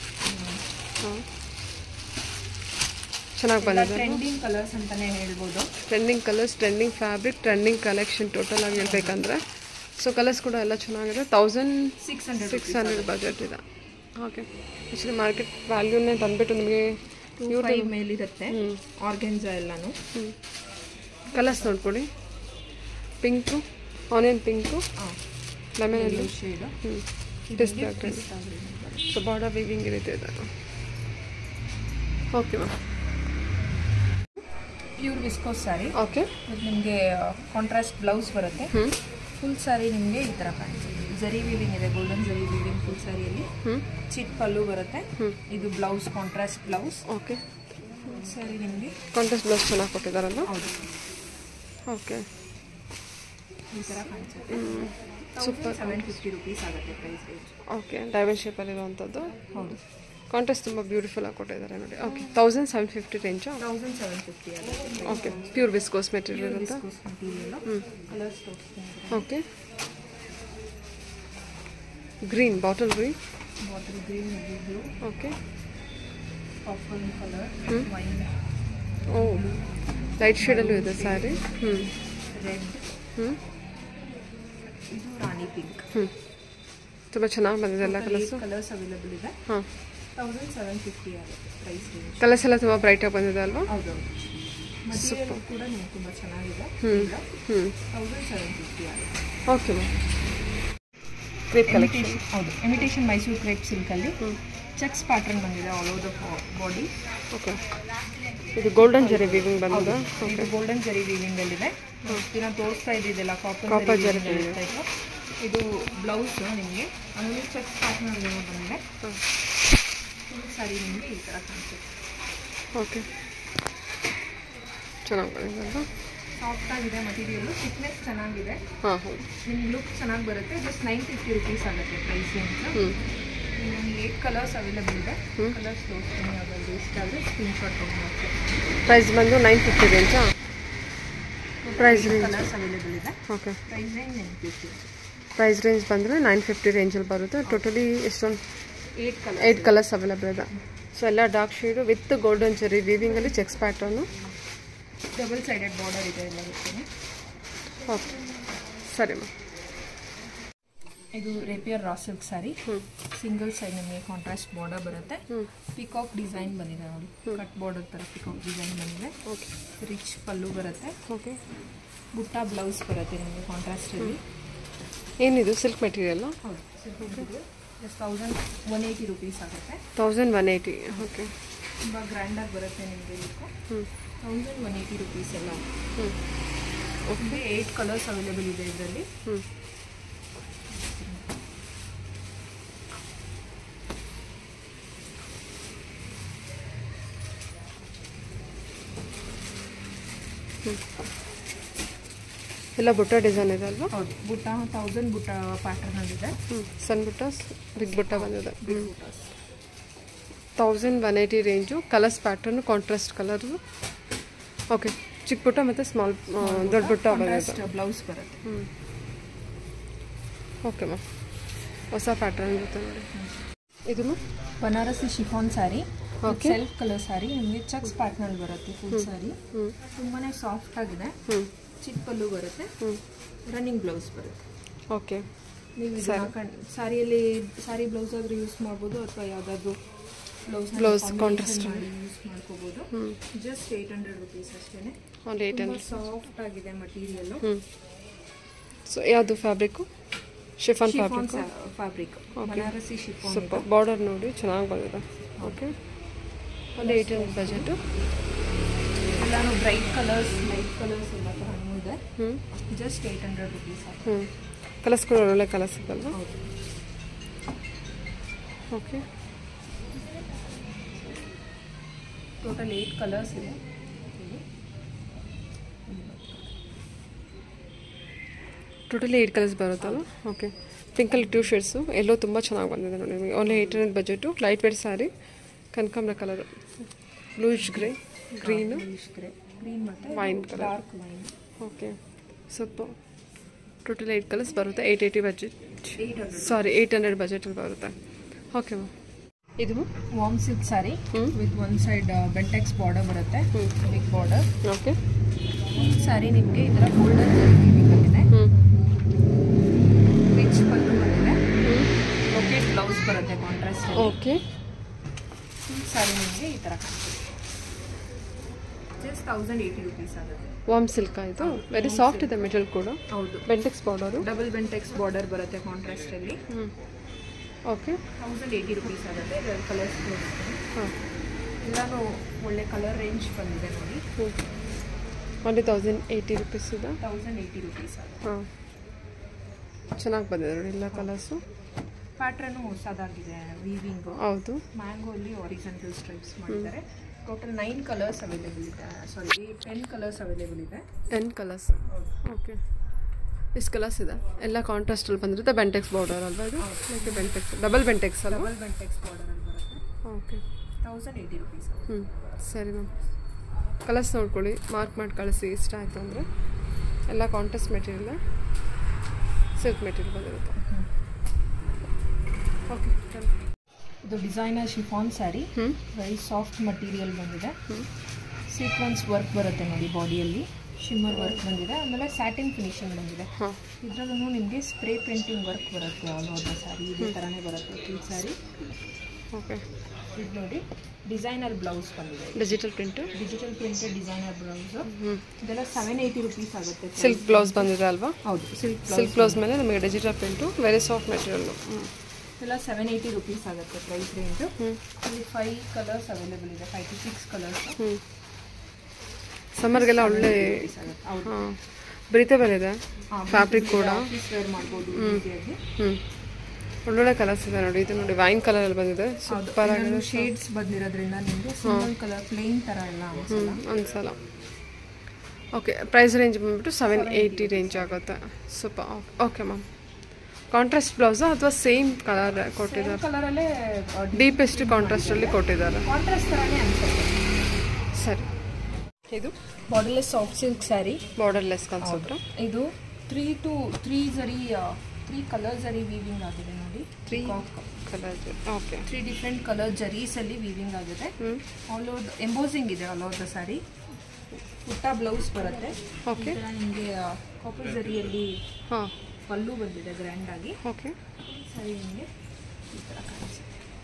A: ಚೆನ್ನಾಗಿ ಬಂದಿದೆ.
B: ಟ್ರೆಂಡಿಂಗ್ ಕಲರ್ಸ್ ಅಂತಾನೆ ಹೇಳ್ಬೋದು.
A: Trending colours, trending fabric, trending collection total ಆಗಿ ಹೇಳ್ಬೇಕಂದ್ರೆ. ಸೊ ಕಲರ್ಸ್ ಕೂಡ ಎಲ್ಲ ಚೆನ್ನಾಗಿದೆ. 1600 ಬಜೆಟ್ ಇದೆ. ಓಕೆ, ಆ್ಯಕ್ಚುಲಿ ಮಾರ್ಕೆಟ್ ವ್ಯಾಲ್ಯೂನೇ ತಂದುಬಿಟ್ಟು ನಿಮಗೆ
B: 25 ಮೇಲಿರುತ್ತೆ. ಆರ್ಗೆನ್ಜಾ ಎಲ್ಲಾನು.
A: ಕಲರ್ಸ್ ನೋಡ್ಕೊಳ್ಳಿ. Pink, onion pink, lemon yellow
B: shade,
A: pista green. So border weaving ಇರುತ್ತೆ ಇದು. Okay ma'am.
B: Pure viscose sari.
A: Okay,
B: ನಿಮಗೆ ಕಾಂಟ್ರಾಸ್ಟ್ ಬ್ಲೌಸ್ ಬರುತ್ತೆ. ಫುಲ್ ಸ್ಯಾರಿ ನಿಮಗೆ ಈ ಥರ ಕಾಣಿಸುತ್ತೆ. ಜರಿ ವೀವಿಂಗ್ ಇದೆ, ಗೋಲ್ಡನ್ ಜರಿ ವೀವಿಂಗ್ ಫುಲ್ ಸ್ಯಾರಿಯಲ್ಲಿ. ಚಿಟ್ ಪಲ್ಲು ಬರುತ್ತೆ. ಇದು blouse, contrast blouse.
A: Okay,
B: full sari ನಿಮಗೆ
A: ಕಾಂಟ್ರಾಸ್ಟ್ ಬ್ಲೌಸ್ ಚೆನ್ನಾಗಿ ಕೊಟ್ಟಿದ್ದಾರಲ್ಲ?
B: ಹೌದು.
A: ಓಕೆ,
B: ಈ ಥರ ಕಾಣಿಸುತ್ತೆ.
A: ಸೂಪರ್.
B: 750 ರುಪೀಸ್ ಆಗುತ್ತೆ ಪ್ರೈಸ್ ರೇಂಜ್.
A: ಓಕೆ, ಡೈಮಂಡ್ ಶೇಪಲ್ಲಿರುವಂಥದ್ದು.
B: ಹೌದು,
A: ಕಾಂಟ್ರಾಸ್ಟ್ ತುಂಬ ಬ್ಯೂಟಿಫುಲ್ ಆಗಿ ಕೊಟ್ಟಿದ್ದಾರೆ ನೋಡಿ. ಓಕೆ, 1750 ರೇಂಜಾ?
B: 1750 ಆಗುತ್ತೆ.
A: ಓಕೆ, ಪ್ಯೂರ್ ವಿಸ್ಕೋಸ್ ಮೆಟೀರಿಯಲ್ ಅಂತ.
B: ಕಲರ್ಸ್ ತೋರಿಸ್ತೀನಿ.
A: Okay, green, bottle green.
B: Bottle green, blue.
A: Okay,
B: purple colour, wine.
A: ಓ, ಲೈಟ್ ಶೇಡಲ್ಲೂ ಇದೆ ಸ್ಯಾರಿ.
B: ರೆಡ್. ಇದು ರಾಣಿ ಪಿಂಕ್.
A: ತುಂಬ ಚೆನ್ನಾಗಿ ಬಂದಿದೆ ಎಲ್ಲ ಕಲರ್ಸು.
B: ಕಲರ್ಸ್ ಅವೈಲೇಬಲ್ ಇದೆ. 1750 ಆಗುತ್ತೆ ಪ್ರೈಸ್ ರೇಂಜ್.
A: ಕಲರ್ಸ್ ಎಲ್ಲ ತುಂಬ ಬ್ರೈಟಾಗಿ ಬಂದಿದೆ ಅಲ್ವಾ?
B: ಹೌದೌದು. ಮಟೀರಿಯಲ್ ಕೂಡ ನಿಮ್ಗೆ ತುಂಬ ಚೆನ್ನಾಗಿದೆ. 1750 ಆಗುತ್ತೆ.
A: Okay ma'am. Crepe collection.
B: ಹೌದು, ಇಮಿಟೇಷನ್ ಮೈಸೂರು ಕ್ರೇಪ್ ಸಿಲ್ಕಲ್ಲಿ ಚೆಕ್ಸ್ ಪ್ಯಾಟರ್ನ್ ಬಂದಿದೆ all over the body.
A: Okay, ಇದು ಗೋಲ್ಡನ್ ಜರಿ ವೀವಿಂಗ್ ಬಂದಿದೆ.
B: ಇದು ಗೋಲ್ಡನ್ ಜರಿ ವೀವಿಂಗ್ ಅಲ್ಲಿದೆ. ದಿನ ತೋರಿಸ್ತಾ ಇದ್ದಿದ್ದೆಲ್ಲ
A: ಕಾಪರ್ ಜರಿ
B: ಟೈಪು. ಇದು ಬ್ಲೌಸ್ ನಿಮಗೆ ಆಮೇಲೆ ಚೆಕ್ಸ್ ಪ್ಯಾಟರ್ನ್ ಬಂದಿದೆ. ಫುಲ್ ಸ್ಯಾರಿ ನಿಮಗೆ ಈ ಥರ ಕಾಣಿಸುತ್ತೆ.
A: ಓಕೆ, ಚೆನ್ನಾಗಿ ಬಂದಿದೆ.
B: ಸಾಫ್ಟ್ ಆಗಿದೆ ಮಟೀರಿಯಲ್, ಥಿಕ್ನೆಸ್ ಚೆನ್ನಾಗಿದೆ.
A: ಹಾಂ, ಹೌದು.
B: ನಿಮ್ಗೆ ಲುಕ್ ಚೆನ್ನಾಗಿ ಬರುತ್ತೆ. ಜಸ್ಟ್ 950 ರುಪೀಸ್ ಆಗುತ್ತೆ ಪ್ರೈಸ್ ರೇಂಜ್. ನಿಮಗೆ 8 ಕಲರ್ಸ್ ಅವೈಲೇಬಲ್ ಇದೆ. ಕಲರ್ಸ್ ತೋರಿಸ್ತೀನಿ, ಯಾವ್ದಾದ್ರು ಇಷ್ಟ ಆದರೆ ಸ್ಕ್ರೀನ್ಶಾಟ್ ತೊಗೊಂಡು.
A: ಪ್ರೈಸ್ ಬಂದು 950 ರೇಂಜಾ? ಪ್ರೈಸ್ ರೇಂಜ್
B: ಕಲರ್ಸ್ ಅವೈಲೇಬಲ್ ಇದೆ.
A: Okay,
B: price range 950.
A: Price range ಬಂದರೆ 950 ರೇಂಜಲ್ಲಿ ಬರುತ್ತೆ. ಟೋಟಲಿ ಎಷ್ಟೊಂದು
B: 8
A: ಕಲರ್ಸ್ ಅವೈಲೇಬಲ್ ಇದೆ. ಸೊ ಎಲ್ಲ dark shade with golden zari ವೀವಿಂಗಲ್ಲಿ checks pattern.
B: Double sided border ಇದೆ ಎಲ್ಲ ಇರ್ತೇನೆ.
A: ಓಕೆ, ಸರಿ ಮ್ಯಾಮ್.
B: ಇದು rapier raw silk sari. Single side ನಿಮಗೆ ಕಾಂಟ್ರಾಸ್ಟ್ ಬಾರ್ಡರ್ ಬರುತ್ತೆ. ಪಿಕಾಕ್ ಡಿಸೈನ್ ಬಂದಿದೆ ನೋಡಿ, ಕಟ್ ಬಾರ್ಡರ್ ಥರ ಪಿಕಾಕ್ ಡಿಸೈನ್ ಬಂದಿದೆ.
A: ಓಕೆ,
B: ರಿಚ್ ಪಲ್ಲು ಬರುತ್ತೆ.
A: ಓಕೆ,
B: ಬುಟ್ಟ ಬ್ಲೌಸ್ ಬರುತ್ತೆ ನಿಮಗೆ ಕಾಂಟ್ರಾಸ್ಟಲ್ಲಿ.
A: ಏನಿದು ಸಿಲ್ಕ್ ಮೆಟೀರಿಯಲ್ಲು?
B: ಹೌದು, ಜಸ್ಟ್ 1180 ರುಪೀಸ್ ಆಗುತ್ತೆ.
A: 1180. ಓಕೆ,
B: ತುಂಬ ಗ್ರ್ಯಾಂಡಾಗಿ ಬರುತ್ತೆ ನಿಮಗೆ ಲುಕ್ಕು. 1180 ರುಪೀಸ್ ಎಲ್ಲ. ಓಕೆ, 8 ಕಲರ್ಸ್ ಅವೈಲೇಬಲ್ ಇದೆ ಇದರಲ್ಲಿ.
A: ಎಲ್ಲ ಬುಟ್ಟ ಡಿಸೈನ್ ಇದೆ ಅಲ್ವಾ?
B: ಹೌದು, ಬುಟ್ಟ 1000 ಬುಟ್ಟ ಪ್ಯಾಟರ್ನ್ ಇದೆ.
A: ಸಣ್ಣ ಬುಟ್ಟ, ಬಿಗ್ ಬುಟ್ಟ ಬಂದಿದೆ. 1180 range. Colours pattern contrast colour. Okay, ಚಿಕ್ಕ ಬುಟ್ಟ ಮತ್ತು ಸ್ಮಾಲ್ ದೊಡ್ಡ ಬುಟ್ಟ ಬಂದಿದೆ.
B: ಬ್ಲೌಸ್ ಬರುತ್ತೆ.
A: ಓಕೆ ಮ್ಯಾಮ್, ಹೊಸ ಪ್ಯಾಟರ್ನ್ ಇರುತ್ತೆ ನೋಡಿ. ಇದು
B: Banarasi chiffon sari. Self colour sari. ನಿಮಗೆ ಚೆಕ್ಸ್ ಪ್ಯಾಟರ್ನ್ ಬರುತ್ತೆ ಫುಲ್ ಸ್ಯಾರಿ. ತುಂಬಾ ಸಾಫ್ಟ್ ಆಗಿದೆ. ಚಿಕ್ಕ ಪಲ್ಲು ಬರುತ್ತೆ. ರನ್ನಿಂಗ್ ಬ್ಲೌಸ್ ಬರುತ್ತೆ.
A: ಓಕೆ,
B: ನೀವು ಸ್ಯಾರಿಯಲ್ಲಿ ಸ್ಯಾರಿ ಬ್ಲೌಸ್ ಆದರೂ ಯೂಸ್ ಮಾಡ್ಬೋದು, ಅಥವಾ ಯಾವುದಾದ್ರೂ
A: ಬ್ಲೌಸ್ ಕಾಂಟ್ರಾಸ್ಟ್
B: ಮಾಡಿ ಯೂಸ್ ಮಾಡ್ಕೋಬೋದು. ಜಸ್ಟ್ 800 ರುಪೀಸ್ ಅಷ್ಟೇ.
A: ಒಂದು 800.
B: ಸಾಫ್ಟ್ ಆಗಿದೆ ಮಟೀರಿಯಲ್.
A: ಸೊ ಯಾವುದು ಫ್ಯಾಬ್ರಿಕ್ಕು? Chiffon
B: fabric. ಬನಾರಸಿ ಶಿಫಾನ್.
A: ಸ್ವಲ್ಪ ಬಾರ್ಡರ್ ನೋಡಿ ಚೆನ್ನಾಗಿ ಬಂದಿದೆ. ಓಕೆ, ಒಂದು 800 ಬಜೆಟು.
B: ಎಲ್ಲಾನು ಬ್ರೈಟ್ ಕಲರ್ಸ್, ಲೈಟ್ ಕಲರ್ಸ್ ಎಲ್ಲ ಥರನೂ ಇದೆ. Just 800 rupees.
A: ಕಲರ್ಸ್ ಕೂಡ ಒಳ್ಳೆ ಕಲರ್ಸ್ ಇದಲ್ವಾ? ಓಕೆ,
B: ಟೋಟಲ್ 8 ಕಲರ್ಸ್ ಇದೆ.
A: ಟೋಟಲಿ 8 ಕಲರ್ಸ್ ಬರುತ್ತಲ್ಲ. ಓಕೆ, ಪಿಂಕಲ್ಲಿ 2 ಶೇಡ್ಸು, ಎಲ್ಲೋ ತುಂಬ ಚೆನ್ನಾಗಿ ಬಂದಿದೆ ನೋಡಿ ನಿಮಗೆ. Only 800 budget, light weight sari, ಕನಕಾಂಬರ colour, bluish grey, green,
B: green ಮತ್ತು
A: wine colour.
B: Dark wine.
A: Okay, ಸ್ವಲ್ಪ ಟೋಟಲ್ 8 ಕಲರ್ಸ್ ಬರುತ್ತೆ. 880 ಬಜೆಟ್, ಸಾರಿ 800 ಬಜೆಟಲ್ಲಿ ಬರುತ್ತೆ. ಓಕೆ ಮ್ಯಾಮ್, ಇದು
B: warm silk sari with one side Bentex border ಬರುತ್ತೆ, ಬಿಗ್ ಬಾರ್ಡರ್.
A: ಓಕೆ,
B: ಸ್ಯಾರಿ ನಿಮಗೆ ಇದರ ಗೋಲ್ಡನ್ ಬಂದಿದೆ, ರಿಚ್ ಪಲ್ಲು ಬಂದಿದೆ, ರೊಕೆಟ್ ಬ್ಲೌಸ್ ಬರುತ್ತೆ ಕಾಂಟ್ರಾಸ್ಟ್.
A: ಓಕೆ,
B: ಸ್ಯಾರಿ ನಿಮಗೆ ಈ ಥರ ಜಸ್ಟ್ 1080 rupees ಆಗುತ್ತೆ.
A: ವಾರ್ಮ್ ಸಿಲ್ಕ್ ಇದು ವೆರಿ ಸಾಫ್ಟ್ ಇದೆ, ಮೆಟೀರಿಯಲ್ ಕೂಡ.
B: ಹೌದು,
A: Bentex border,
B: double Bentex border ಬರುತ್ತೆ ಕಾಂಟ್ರಾಸ್ಟಲ್ಲಿ.
A: ಓಕೆ,
B: 1080 rupees ಆಗುತ್ತೆ. ಇದರ ಕಲರ್ಸ್
A: ಹಾಂ,
B: ಎಲ್ಲನೂ ಒಳ್ಳೆ ಕಲರ್ ರೇಂಜ್ ಬಂದಿದೆ ನೋಡಿ.
A: ಓನ್ಲಿ 1080 ರುಪೀಸ್ ಇದೆ.
B: 1080 rupees ಆಗುತ್ತೆ.
A: ಹಾಂ, ಚೆನ್ನಾಗಿ ಬಂದಿದೆ ನೋಡಿ ಎಲ್ಲ ಕಲರ್ಸು.
B: ಪ್ಯಾಟ್ರನ್ನು ಹೊಸದಾಗಿದೆ, ವೀವಿಂಗು.
A: ಹೌದು,
B: ಮ್ಯಾಂಗೋ ಅಲ್ಲಿ ಆರಿಜೆಂಟಲ್ ಸ್ಟ್ರೈಪ್ಸ್ ಮಾಡಿದ್ದಾರೆ. ಟೋಟಲ್ 9 ಕಲರ್ಸ್ ಅವೈಲೇಬಲ್ ಇದೆ, ಸಾರಿ 10 ಕಲರ್ಸ್ ಅವೈಲೇಬಲ್ ಇದೆ.
A: 10 ಕಲರ್ಸ್. ಓಕೆ, ಎಷ್ಟು ಕಲರ್ಸ್ ಇದೆ? ಎಲ್ಲ ಕಾಂಟ್ರಾಸ್ಟಲ್ಲಿ ಬಂದಿರುತ್ತೆ. ಬೆಂಟೆಕ್ಸ್ ಬಾರ್ಡರ್ ಅಲ್ವಾ ಇದು? ಓಕೆ, ಬೆಂಟೆಕ್ಸ್, ಡಬಲ್ ಬೆಂಟೆಕ್ಸ್ ಅಲ್ವಾ?
B: ಡಬಲ್ ಬೆಂಟೆಕ್ಸ್ ಬಾರ್ಡರಲ್ಲಿ ಬರುತ್ತೆ.
A: Okay,
B: 1080 rupees.
A: ಸರಿ ಮ್ಯಾಮ್, ಕಲರ್ಸ್ ನೋಡ್ಕೊಳ್ಳಿ, ಮಾರ್ಕ್ ಮಾಡಿ ಕಳಿಸಿ ಇಷ್ಟ ಆಯಿತು ಅಂದರೆ. ಎಲ್ಲ ಕಾಂಟ್ರಾಸ್ಟ್ ಮೆಟೀರಿಯಲ್, ಸಿಲ್ಕ್ ಮೆಟೀರಿಯಲ್ ಬಂದಿರುತ್ತೆ. ಓಕೆ,
B: ಇದು designer chiffon sari, very soft material ಬಂದಿದೆ. ಸೀಕ್ವೆನ್ಸ್ ವರ್ಕ್ ಬರುತ್ತೆ ನೋಡಿ, ಬಾಡಿಯಲ್ಲಿ ಶಿಮ್ಮರ್ ವರ್ಕ್ ಬಂದಿದೆ, ಆಮೇಲೆ ಸ್ಯಾಟಿನ್ ಫಿನಿಶಿಂಗ್ ಬಂದಿದೆ. ಇದರಲ್ಲೂ ನಿಮಗೆ ಸ್ಪ್ರೇ ಪ್ರಿಂಟಿಂಗ್ ವರ್ಕ್ ಬರುತ್ತೆ. ಆಲ್ ಓವರ್ ಸ್ಯಾರಿ ಇದೇ ಥರನೇ ಬರುತ್ತೆ ಫುಲ್ ಸ್ಯಾರಿ.
A: ಓಕೆ,
B: ಇದು ನೋಡಿ ಡಿಸೈನರ್ ಬ್ಲೌಸ್ ಬಂದಿದೆ,
A: digital print,
B: digital printed designer blouse. ಇದೆಲ್ಲ 780 rupees ಆಗುತ್ತೆ.
A: ಸಿಲ್ಕ್ ಬ್ಲೌಸ್ ಬಂದಿದೆ ಅಲ್ವಾ?
B: ಹೌದು,
A: ಸಿಲ್ಕ್ ಬ್ಲೌಸ್ ಮೇಲೆ ನಮಗೆ digital print, very soft material.
B: ಎಲ್ಲ 780 rupees ಆಗುತ್ತೆ ಪ್ರೈಸ್ ರೇಂಜು. ಇಲ್ಲಿ 5 ಕಲರ್ಸ್ ಅವೈಲೇಬಲ್ ಇದೆ, 5 to 6 ಕಲರ್ಸ್.
A: ಸಮ್ಮರ್ಗೆಲ್ಲ ಒಳ್ಳೆ ಬ್ರೀತೇಬಲ್ ಇದೆ, ಫ್ಯಾಬ್ರಿಕ್ ಕೂಡ
B: ವೇರ್ ಮಾಡ್ಬೋದು ಈಸಿಯಾಗಿ.
A: ಒಳ್ಳೊಳ್ಳೆ ಕಲರ್ಸ್ ಇದೆ ನೋಡಿ. ಇದು ನೋಡಿ ವೈನ್ ಕಲರಲ್ಲಿ ಬಂದಿದೆ, ಸೂಪರ್ ಆಗಿದೆ.
B: ಶೇಡ್ಸ್ ಬಂದಿರೋದ್ರಿಂದ ನಿಮಗೆ ಸಿಂಗಲ್ ಕಲರ್ ಪ್ಲೇನ್ ಥರ ಎಲ್ಲ
A: ಅನ್ಸಲ್ಲ. ಓಕೆ, ಪ್ರೈಸ್ ರೇಂಜ್ ಬಂದ್ಬಿಟ್ಟು 780 ರೇಂಜ್ ಆಗುತ್ತೆ. ಸೂಪರ್. ಓಕೆ ಮ್ಯಾಮ್, ಕಾಂಟ್ರಾಸ್ಟ್ ಬ್ಲೌಸಾ ಅಥವಾ ಸೇಮ್ ಕಲರ್ ಕೊಟ್ಟಿದ್ದಾರೆ?
B: ಕಲರಲ್ಲೇ
A: ಡೀಪೆಸ್ಟ್ ಕಾಂಟ್ರಾಸ್ಟಲ್ಲಿ ಕೊಟ್ಟಿದ್ದಾರೆ.
B: ಕಾಂಟ್ರಾಸ್ಟ್ ಥರನೇ ಅನ್ಸುತ್ತೆ.
A: ಸರಿ, ಇದು
B: borderless soft silk sari,
A: borderless concept.
B: ಇದು 3 ಕಲರ್ ಜರಿ ವೀವಿಂಗ್ ಆಗಿದೆ ನೋಡಿ.
A: 3 ಕಲರ್. ಓಕೆ,
B: 3 ಡಿಫ್ರೆಂಟ್ ಕಲರ್ ಜರೀಸಲ್ಲಿ ವೀವಿಂಗ್ ಆಗಿದೆ. ಆಲ್ ಓವರ್ ಎಂಬೋಸಿಂಗ್ ಇದೆ ಆಲ್ ಓವರ್ ದ ಸ್ಯಾರಿ. ಪುಟ್ಟ ಬ್ಲೌಸ್ ಬರುತ್ತೆ.
A: ಓಕೆ,
B: ನಿಮಗೆ ಕಾಪರ್ ಜರಿಯಲ್ಲಿ
A: ಹಾಂ
B: ಪಲ್ಲು ಬಂದಿದೆ ಗ್ರ್ಯಾಂಡ್ ಆಗಿ.
A: ಓಕೆ,
B: ಸರಿ, ನಿಮಗೆ ಈ ಥರ ಕಾಣಿಸುತ್ತೆ.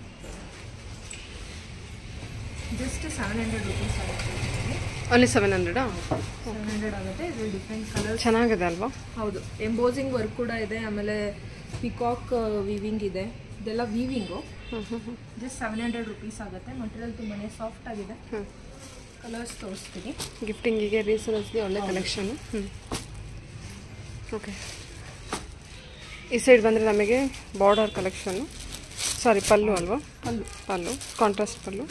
B: ಜಸ್ಟ್ 700 rupees ಆಗುತ್ತೆ.
A: ಓನ್ಲಿ 700?
B: 700 ಆಗುತ್ತೆ. ಇದು ಡಿಫ್ರೆಂಟ್ ಕಲರ್
A: ಚೆನ್ನಾಗಿದೆ ಅಲ್ವಾ?
B: ಹೌದು, ಎಂಬೋಸಿಂಗ್ ವರ್ಕ್ ಕೂಡ ಇದೆ, ಆಮೇಲೆ ಪಿಕಾಕ್ ವೀವಿಂಗ್ ಇದೆ. ಇದೆಲ್ಲ ವೀವಿಂಗು. ಜಸ್ಟ್ 700 rupees ಆಗುತ್ತೆ. ಮಟೀರಿಯಲ್ ತುಂಬಾ ಸಾಫ್ಟ್ ಆಗಿದೆ. ಕಲರ್ಸ್ ತೋರಿಸ್ತೀನಿ.
A: ಗಿಫ್ಟಿಂಗಿಗೆ, ರೀಸೇಲರ್ಸ್ಗೆ ಒಳ್ಳೆ ಕಲೆಕ್ಷನು. ಓಕೆ, ಈ ಸೈಡ್ ಬಂದರೆ ನಮಗೆ ಬಾರ್ಡರ್ ಕಲೆಕ್ಷನ್ನು, ಸಾರಿ ಪಲ್ಲು ಅಲ್ವಾ? ಪಲ್ಲು ಕಾಂಟ್ರಾಸ್ಟ್ ಪಲ್ಲು.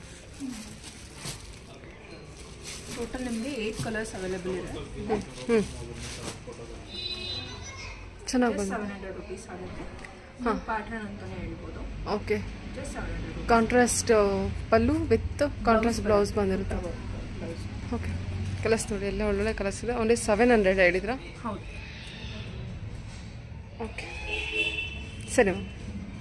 B: ಟೋಟಲ್ ನಿಮಗೆ 8 ಕಲರ್ಸ್ ಅವೈಲೇಬಲ್ ಇದೆ.
A: ಚೆನ್ನಾಗಿ ಬಂದು
B: 700 rupees ಆಗುತ್ತೆ. ಪ್ಯಾಟ್ರನ್ ಅಂತಲೇ ಹೇಳ್ಬೋದು.
A: Okay,
B: just 700 rupees.
A: Contrast pallu with contrast blouse ಬಂದಿರುತ್ತೆ. ಓಕೆ, ಕಲರ್ಸ್ ನೋಡಿ, ಎಲ್ಲ ಒಳ್ಳೊಳ್ಳೆ ಕಲರ್ಸ್ ಇದೆ. ಓನ್ಲಿ 700 ಹೇಳಿದ್ರಾ?
B: ಹೌದು.
A: ಓಕೆ, ಸರಿ ma'am.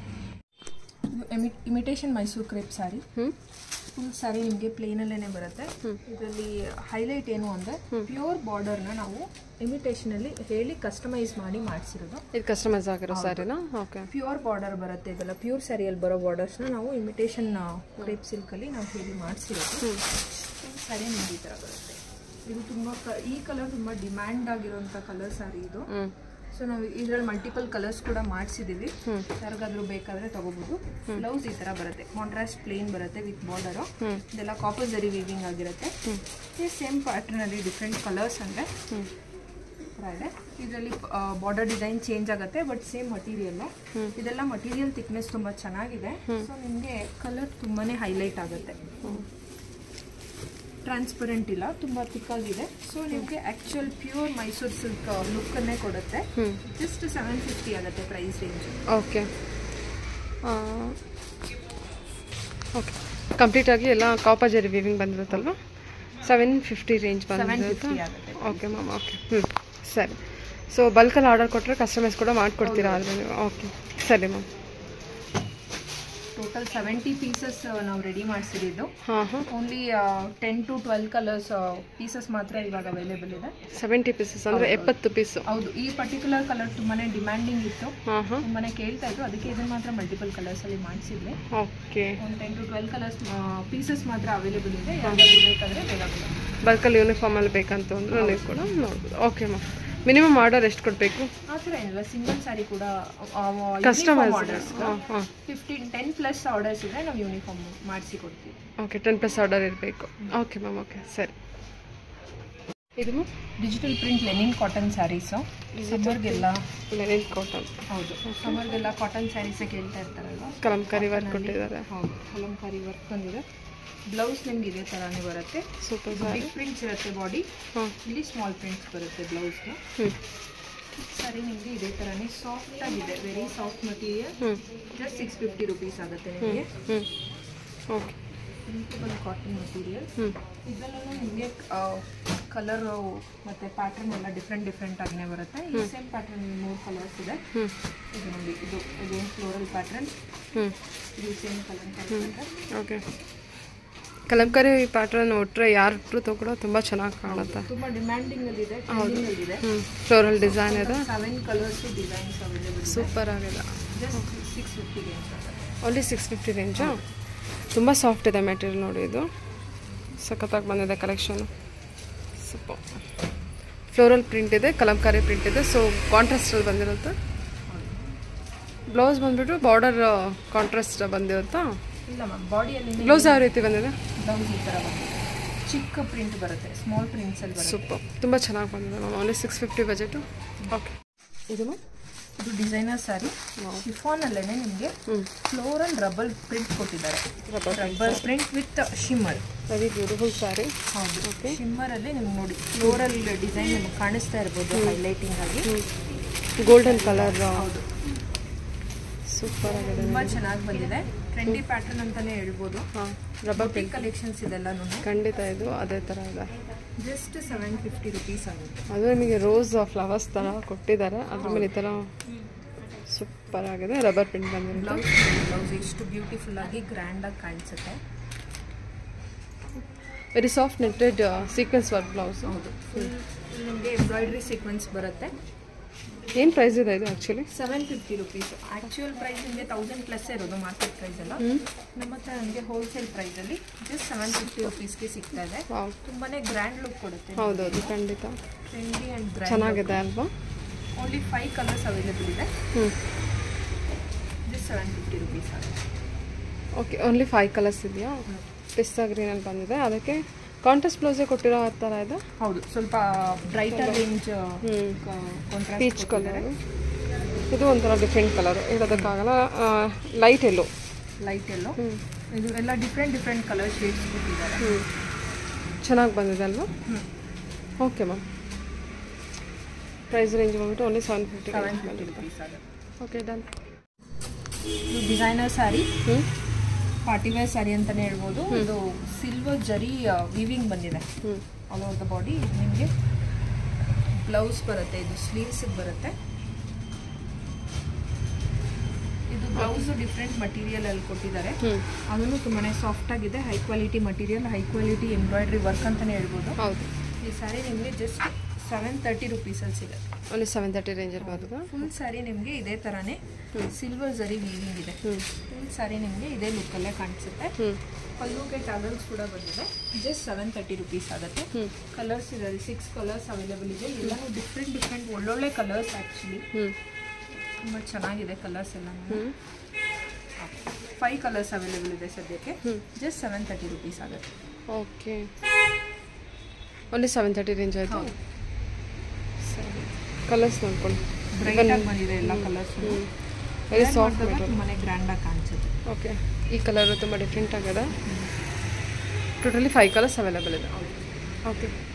B: Imitation Mysuru crepe sari. Full sari ನಿಮಗೆ ಪ್ಲೇನಲ್ಲೇ ಬರುತ್ತೆ. ಇದರಲ್ಲಿ ಹೈಲೈಟ್ ಏನು ಅಂದರೆ ಪ್ಯೂರ್ ಬಾರ್ಡರ್ನ ನಾವು ಇಮಿಟೇಷನಲ್ಲಿ ಹೇಳಿ ಕಸ್ಟಮೈಸ್ ಮಾಡಿ ಮಾಡಿಸಿರೋದು.
A: ಇದು ಕಸ್ಟಮೈಸ್ ಆಗಿರೋ ಸ್ಯಾರಿನಾ? ಓಕೆ,
B: ಪ್ಯೂರ್ ಬಾರ್ಡರ್ ಬರುತ್ತೆ. ಇದೆಲ್ಲ ಪ್ಯೂರ್ ಸ್ಯಾರಿಯಲ್ಲಿ ಬರೋ ಬಾರ್ಡರ್ಸ್ನ ನಾವು ಇಮಿಟೇಷನ್ ಕ್ರೇಪ್ ಸಿಲ್ಕಲ್ಲಿ ನಾವು ಹೇಳಿ ಮಾಡಿಸಿರೋದು. ಸ್ಯಾರಿ ನಿಮಗೆ ಈ ಥರ ಬರುತ್ತೆ. ಇದು ತುಂಬ ಈ ಕಲರ್ ತುಂಬ ಡಿಮ್ಯಾಂಡ್ ಆಗಿರೋಂಥ ಕಲರ್ ಸ್ಯಾರಿ ಇದು. ಸೊ ನಾವು ಇದರಲ್ಲಿ ಮಲ್ಟಿಪಲ್ ಕಲರ್ಸ್ ಕೂಡ ಮಾಡಿಸಿದ್ದೀವಿ. ಯಾರಿಗಾದ್ರೂ ಬೇಕಾದರೆ ತಗೋಬಹುದು. ಬ್ಲೌಸ್ ಈ ಥರ ಬರುತ್ತೆ, ಕಾಂಟ್ರಾಸ್ಟ್ ಪ್ಲೇನ್ ಬರುತ್ತೆ ವಿತ್ ಬಾರ್ಡರು. ಇದೆಲ್ಲ ಕಾಪರ್ ಜರಿ ವೀವಿಂಗ್ ಆಗಿರುತ್ತೆ. ಈ ಸೇಮ್ ಪ್ಯಾಟರ್ನಲ್ಲಿ ಡಿಫ್ರೆಂಟ್ ಕಲರ್ಸ್ ಅಂದರೆ ಹತ್ರ ಇದೆ. ಇದರಲ್ಲಿ ಬಾರ್ಡರ್ ಡಿಸೈನ್ ಚೇಂಜ್ ಆಗುತ್ತೆ, ಬಟ್ ಸೇಮ್ ಮಟೀರಿಯಲ್. ಇದೆಲ್ಲ ಮಟೀರಿಯಲ್ ಥಿಕ್ನೆಸ್ ತುಂಬ ಚೆನ್ನಾಗಿದೆ. ಸೊ ನಿಮಗೆ ಕಲರ್ ತುಂಬಾ ಹೈಲೈಟ್ ಆಗುತ್ತೆ. ಟ್ರಾನ್ಸ್ಪರೆಂಟ್ ಇಲ್ಲ, ತುಂಬ ಥಿಕ್ಕಾಗಿದೆ. ಸೊ ನಿಮಗೆ ಆ್ಯಕ್ಚುಯಲ್ ಪ್ಯೂರ್ ಮೈಸೂರು ಸಿಲ್ಕ್ ಲುಕ್ಕನ್ನೇ ಕೊಡುತ್ತೆ. ಜಸ್ಟ್ 750 ಆಗುತ್ತೆ ಪ್ರೈಸ್ ರೇಂಜ್.
A: ಓಕೆ ಓಕೆ, ಕಂಪ್ಲೀಟಾಗಿ ಎಲ್ಲ ಕಾಪರ್ ವೀವಿಂಗ್ ಬಂದಿರುತ್ತಲ್ವ? 750 ರೇಂಜ್ ಬಂದಿರುತ್ತೆ. Okay ma'am, okay. ಸರಿ. ಸೊ ಬಲ್ಕಲ್ಲಿ ಆರ್ಡರ್ ಕೊಟ್ಟರೆ ಕಸ್ಟಮೈಸ್ ಕೂಡ ಮಾಡಿಕೊಡ್ತೀರಾ ಆದರೆ ನೀವು? ಓಕೆ, ಸರಿ ಮ್ಯಾಮ್.
B: ಟೋಟಲ್ 70 ಪೀಸಸ್ ನಾವು ರೆಡಿ ಮಾಡಿಸಿದ್ದು. ಓನ್ಲಿ 10 to 12 ಕಲರ್ಸ್ ಪೀಸಸ್ ಮಾತ್ರ ಇವಾಗ ಅವೈಲೇಬಲ್ ಇದೆ.
A: 70 ಪೀಸಸ್ ಅಂದರೆ 70 ಪೀಸು.
B: ಹೌದು, ಈ ಪರ್ಟಿಕ್ಯುಲರ್ ಕಲರ್ ತುಂಬಾನೇ ಡಿಮ್ಯಾಂಡಿಂಗ್ ಇತ್ತು, ತುಂಬಾನೇ ಕೇಳ್ತಾ ಇತ್ತು, ಅದಕ್ಕೆ ಇದನ್ನ ಮಾತ್ರ ಮಲ್ಟಿಪಲ್ ಕಲರ್ಸ್ ಅಲ್ಲಿ ಮಾಡಿಸಿದ್ವಿ.
A: ಓಕೆ,
B: ಒಂದು 10 to 12 ಕಲರ್ಸ್ ಪೀಸಸ್ ಮಾತ್ರ ಅವೈಲೇಬಲ್ ಇದೆ. ಯಾವ್ದಾದ್ರು ಬೇಕಾದರೆ ಬೇಗ
A: ಬಲ್ಕಲ್ಲಿ ಯೂನಿಫಾರ್ಮಲ್ಲಿ ಬೇಕಂತ ಅಂದ್ರೆ ನೀವು ಕೂಡ ನೋಡ್ಬೋದು. ಓಕೆ ಮ್ಯಾಮ್, ಮಿನಿಮಮ್ ಆರ್ಡರ್ ಎಷ್ಟು ಕೊಡಬೇಕು?
B: ಆ ಥರ ಏನಿಲ್ಲ, ಸಿಂಗಲ್ ಸ್ಯಾರಿ ಕೂಡ
A: ಕಸ್ಟಮೈಸ್
B: ಆರ್ಡರ್ಸ್ 10+ ಆರ್ಡರ್ಸ್ ಇದ್ರೆ ನಾವು ಯೂನಿಫಾರ್ಮ್ ಮಾಡಿಸಿ ಕೊಡ್ತೀವಿ.
A: ಓಕೆ, 10+ ಆರ್ಡರ್ ಇರಬೇಕು. ಓಕೆ ಮ್ಯಾಮ್, ಓಕೆ, ಸರಿ. ಇದು
B: digital print linen cotton saris. ಸಮ್ಮರ್ಗೆಲ್ಲ
A: ಲೆನಿನ್ ಕಾಟನ್.
B: ಹೌದು, ಸಮ್ಮರ್ಗೆಲ್ಲ ಕಾಟನ್ ಸ್ಯಾರೀಸೇ ಕೇಳ್ತಾ ಇರ್ತಾರಲ್ವ.
A: ಕಲಂಕಾರಿ ವರ್ಕ್ ಕೊಟ್ಟಿದ್ದಾರೆ.
B: ಹೌದು, ಕಲಂಕಾರಿ ವರ್ಕ್ ಬಂದಿದೆ. ಬ್ಲೌಸ್ ನಿಮ್ಗೆ ಇದೇ ಥರನೇ ಬರುತ್ತೆ.
A: ಸೂಪರ್.
B: ಬಿಗ್ ಪ್ರಿಂಟ್ಸ್ ಇರುತ್ತೆ ಬಾಡಿ, ಇಲ್ಲಿ ಸ್ಮಾಲ್ ಪ್ರಿಂಟ್ಸ್ ಬರುತ್ತೆ ಬ್ಲೌಸ್ಗೆ. ಸರಿ, ನಿಮಗೆ ಇದೇ ಥರನೇ ಸಾಫ್ಟ್ ಆಗಿದೆ, very soft material. Just 650 rupees ಆಗುತ್ತೆ ನಿಮಗೆ.
A: Okay,
B: printable cotton material. ಇದರಲ್ಲೂ ನಿಮಗೆ ಕಲರು ಮತ್ತು ಪ್ಯಾಟರ್ನ್ ಎಲ್ಲ ಡಿಫ್ರೆಂಟ್ ಆಗಿನೇ ಬರುತ್ತೆ. ಈ ಸೇಮ್ ಪ್ಯಾಟರ್ನ್ 3 ಕಲರ್ಸ್ ಇದೆ. ಇದು ನೋಡಿ, ಇದು ಫ್ಲೋರಲ್ ಪ್ಯಾಟರ್ನ್, ಇದು same colour pattern.
A: Okay, Kalamkari pattern ಒಟ್ಟರೆ ಯಾರು ತಗೊಳ್ಳೋ ತುಂಬ ಚೆನ್ನಾಗಿ ಕಾಣುತ್ತೆ.
B: ತುಂಬ ಡಿಮ್ಯಾಂಡಿಂಗ್ ಅಲ್ಲಿ ಇದೆ, ಟ್ರೆಂಡಿಂಗ್ ಅಲ್ಲಿ ಇದೆ.
A: ಫ್ಲೋರಲ್ ಡಿಸೈನ್ ಇದೆ.
B: 7 ಕಲರ್ಸ್ ಡಿಸೈನ್ಸ್ ಅವೈಲೇಬಲ್.
A: ಸೂಪರ್ ಆಗಿದೆ.
B: ಜಸ್ಟ್ 650 ರೇಂಜ್ ಆಗುತ್ತೆ.
A: ಓನ್ಲಿ 650 ರೇಂಜಾ? ತುಂಬ ಸಾಫ್ಟ್ ಇದೆ ಮೆಟೀರಿಯಲ್ ನೋಡಿ, ಇದು ಸಖತ್ತಾಗಿ ಬಂದಿದೆ ಕಲೆಕ್ಷನ್. ಸೂಪರ್. ಫ್ಲೋರಲ್ ಪ್ರಿಂಟ್ ಇದೆ, ಕಲಂಕಾರಿ ಪ್ರಿಂಟ್ ಇದೆ, ಸೊ ಕಾಂಟ್ರಾಸ್ಟಲ್ಲಿ ಬಂದಿರುತ್ತೆ. ಬ್ಲೌಸ್ ಬಂದ್ಬಿಟ್ಟು ಬಾರ್ಡರ್ ಕಾಂಟ್ರಾಸ್ಟ್ ಬಂದಿರುತ್ತಾ?
B: ಇಲ್ಲ ಮ್ಯಾಮ್, ಬಾಡಿಯಲ್ಲಿ
A: ಬ್ಲೌಸ್ ಯಾವ ರೀತಿ ಬಂದಿದೆ?
B: ಬ್ಲೌಸ್ ಈ ಥರ ಬಂದಿದೆ, ಚಿಕ್ಕ ಪ್ರಿಂಟ್ ಬರುತ್ತೆ, ಸ್ಮಾಲ್ ಪ್ರಿಂಟ್ಸಲ್ಲಿ ಬರುತ್ತೆ.
A: ಸೂಪರ್, ತುಂಬ ಚೆನ್ನಾಗಿ ಬಂದಿದೆ ಮ್ಯಾಮ್. Only 650 budget. ಓಕೆ, ಇದು
B: ಇದು ಡಿಸೈನರ್ ಸ್ಯಾರಿ. ಶಿಫಾನಲ್ಲೇ ನಿಮಗೆ ಫ್ಲೋರಲ್ ರಬ್ಬರ್ ಪ್ರಿಂಟ್ ಕೊಟ್ಟಿದ್ದಾರೆ. Rubber print with shimmer.
A: Very beautiful sari.
B: ಹೌದು, ಓಕೆ. ಶಿಮ್ಮರಲ್ಲಿ ನಿಮ್ಗೆ ನೋಡಿ ಫ್ಲೋರಲ್ ಡಿಸೈನ್ ನಿಮ್ಗೆ ಕಾಣಿಸ್ತಾ ಇರ್ಬೋದು, ಹೈಲೈಟಿಂಗ್ ಆಗಿ.
A: Golden colour.
B: ಹೌದು,
A: ಸೂಪರ್ ಆಗಿದೆ,
B: ತುಂಬ ಚೆನ್ನಾಗಿ ಬಂದಿದೆ. ಟ್ರೆಂಡಿ ಪ್ಯಾಟರ್ನ್ ಅಂತಾನೆ ಹೇಳ್ಬೋದು.
A: ರಬ್ಬರ್
B: ಪ್ರಿಂಟ್ ಕಲೆಕ್ಷನ್ಸ್ ಇದೆಲ್ಲ
A: ಖಂಡಿತ ಇದು ಅದೇ ಥರ ಇದೆ.
B: ಜಸ್ಟ್ 750 ರುಪೀಸ್ ಆಗುತ್ತೆ.
A: ಅದು ನಿಮಗೆ ರೋಸ್ ಫ್ಲವರ್ಸ್ ಥರ ಕೊಟ್ಟಿದ್ದಾರೆ, ಅದ್ರ ಮೇಲೆ ಈ ಥರ ಸೂಪರ್ ಆಗಿದೆ. ರಬ್ಬರ್ ಪ್ರಿಂಟ್ ಬಂದಿರುತ್ತೆ.
B: ಬ್ಲೌಸ್ ಎಷ್ಟು ಬ್ಯೂಟಿಫುಲ್ ಆಗಿ ಗ್ರ್ಯಾಂಡ್ ಆಗಿ ಕಾಣಿಸುತ್ತೆ.
A: Very soft netted sequence work blouse.
B: ಹೌದು, ನಿಮಗೆ ಎಂಬ್ರಾಯ್ಡ್ರಿ ಸೀಕ್ವೆನ್ಸ್ ಬರುತ್ತೆ.
A: ಏನು ಪ್ರೈಸ್ ಇದೆ ಇದು ಆ್ಯಕ್ಚುಲಿ?
B: 750 ರುಪೀಸ್. ಆ್ಯಕ್ಚುಯಲ್ ಪ್ರೈಸ್ ನಿಮಗೆ 1000+ ಇರೋದು ಮಾರ್ಕೆಟ್ ಪ್ರೈಸ್ ಎಲ್ಲ. ನಮ್ಮ ಹತ್ರ ನನಗೆ ಹೋಲ್ಸೇಲ್ ಪ್ರೈಸಲ್ಲಿ ಜಸ್ಟ್ 750 ರುಪೀಸ್ಗೆ ಸಿಗ್ತಾ ಇದೆ. ತುಂಬಾ ಗ್ರ್ಯಾಂಡ್ ಲುಕ್ ಕೊಡುತ್ತೆ.
A: ಹೌದೌದು, ಖಂಡಿತ
B: ಟ್ರೆಂಡಿ ಆ್ಯಂಡ್ ಗ್ರ್ಯಾಂಡ್
A: ಚೆನ್ನಾಗಿದೆ ಅಲ್ವಾ?
B: ಓನ್ಲಿ 5 ಕಲರ್ಸ್ ಅವೈಲೇಬಲ್ ಇದೆ. ಜಸ್ಟ್ 750 ರುಪೀಸ್ ಆಗುತ್ತೆ.
A: ಓಕೆ, ಓನ್ಲಿ 5 ಕಲರ್ಸ್ ಇದೆಯಾ? ಪಿಸ್ತಾ ಗ್ರೀನಲ್ಲಿ ಬಂದಿದೆ, ಅದಕ್ಕೆ ಕಾಂಟ್ರಾಸ್ಟ್ ಬ್ಲೌಸೇ ಕೊಟ್ಟಿರೋ ಆ ಥರ ಇದೆ.
B: ಹೌದು, ಸ್ವಲ್ಪ ಬ್ರೈಟರ್ ರೇಂಜ್
A: ಪೀಚ್ ಕಲರ್. ಇದು ಒಂಥರ ಡಿಫ್ರೆಂಟ್ ಕಲರ್, ಹೇಳೋದಕ್ಕಾಗಲ್ಲ. Light yellow. ಇದು ಎಲ್ಲ ಡಿಫ್ರೆಂಟ್ ಕಲರ್ ಶೇಡ್ಸ್ ಕೊಟ್ಟಿದ್ದಾರೆ. ಚೆನ್ನಾಗಿ ಬಂದಿದೆ ಅಲ್ವಾ? ಓಕೆ ಮ್ಯಾಮ್, ಪ್ರೈಸ್ ರೇಂಜ್ ಬಂದ್ಬಿಟ್ಟು ಓನ್ಲಿ 750
B: ರುಪೀಸ್ ಆಗುತ್ತೆ.
A: Okay, done.
B: Designer sari, party wear sari ಅಂತಲೇ ಹೇಳ್ಬೋದು. ಇದು ಸಿಲ್ವರ್ ಜರಿ ವೀವಿಂಗ್ ಬಂದಿದೆ ಆಲ್ ಓವರ್ ದ ಬಾಡಿ. ನಿಮಗೆ ಬ್ಲೌಸ್ ಬರುತ್ತೆ, ಇದು ಸ್ಲೀವ್ಸಿಗೆ ಬರುತ್ತೆ. ಇದು ಬ್ಲೌಸ್ ಡಿಫ್ರೆಂಟ್ ಮಟೀರಿಯಲ್ ಅಲ್ಲಿ ಕೊಟ್ಟಿದ್ದಾರೆ. ಅದನ್ನು ತುಂಬಾ ಸಾಫ್ಟ್ ಆಗಿದೆ, high quality material, high quality embroidery work ಅಂತಲೇ ಹೇಳ್ಬೋದು.
A: ಹೌದು,
B: ಈ ಸ್ಯಾರಿ ನಿಮಗೆ ಜಸ್ಟ್ 730 ರುಪೀಸಲ್ಲಿ ಸಿಗುತ್ತೆ.
A: ಓನ್ಲಿ 730 ರೇಂಜ್ ಇರ್ಬೋದು.
B: ಫುಲ್ ಸ್ಯಾರಿ ನಿಮಗೆ ಇದೇ ಥರನೇ ಸಿಲ್ವರ್ ಜರಿ ವೀವಿಂಗ್ ಇದೆ. ಫುಲ್ ಸ್ಯಾರಿ ನಿಮಗೆ ಇದೇ ಲುಕ್ಕಲ್ಲೇ ಕಾಣಿಸುತ್ತೆ. ಪಲ್ಲುಗೆ ಟವಲ್ಸ್ ಕೂಡ ಬಂದಿದೆ. ಜಸ್ಟ್ 730 ರುಪೀಸ್ ಆಗುತ್ತೆ. ಕಲರ್ಸ್ ಇದೆ, 6 ಕಲರ್ಸ್ ಅವೈಲೇಬಲ್ ಇದೆ. ಎಲ್ಲನೂ ಡಿಫ್ರೆಂಟ್ ಒಳ್ಳೊಳ್ಳೆ ಕಲರ್ಸ್ ಆ್ಯಕ್ಚುಲಿ. ತುಂಬ ಚೆನ್ನಾಗಿದೆ ಕಲರ್ಸ್ ಎಲ್ಲ. 5 ಕಲರ್ಸ್ ಅವೈಲೇಬಲ್ ಇದೆ ಸದ್ಯಕ್ಕೆ. ಜಸ್ಟ್ 730 ರುಪೀಸ್ ಆಗುತ್ತೆ.
A: ಓಕೆ, ಓನ್ಲಿ 730 ರೇಂಜ್ ಆಯಿತು. ಸರಿ. ಕಲರ್ಸ್ ನೋಡ್ಕೊಳ್ಳಿ.
B: ಬ್ರೈಟ್ ಆಗಿ ಬಂದಿದೆ ಎಲ್ಲ ಕಲರ್ಸ್.
A: Very soft material.
B: ಮನೆ ಗ್ರ್ಯಾಂಡ್ ಆಗಿ ಕಾಣಿಸುತ್ತೆ.
A: ಓಕೆ, ಈ ಕಲರು ತುಂಬ ಡಿಫ್ರೆಂಟ್ ಆಗಿದೆ. ಟೋಟಲಿ 5 ಕಲರ್ಸ್ ಅವೈಲೇಬಲ್ ಇದೆ. ಓಕೆ.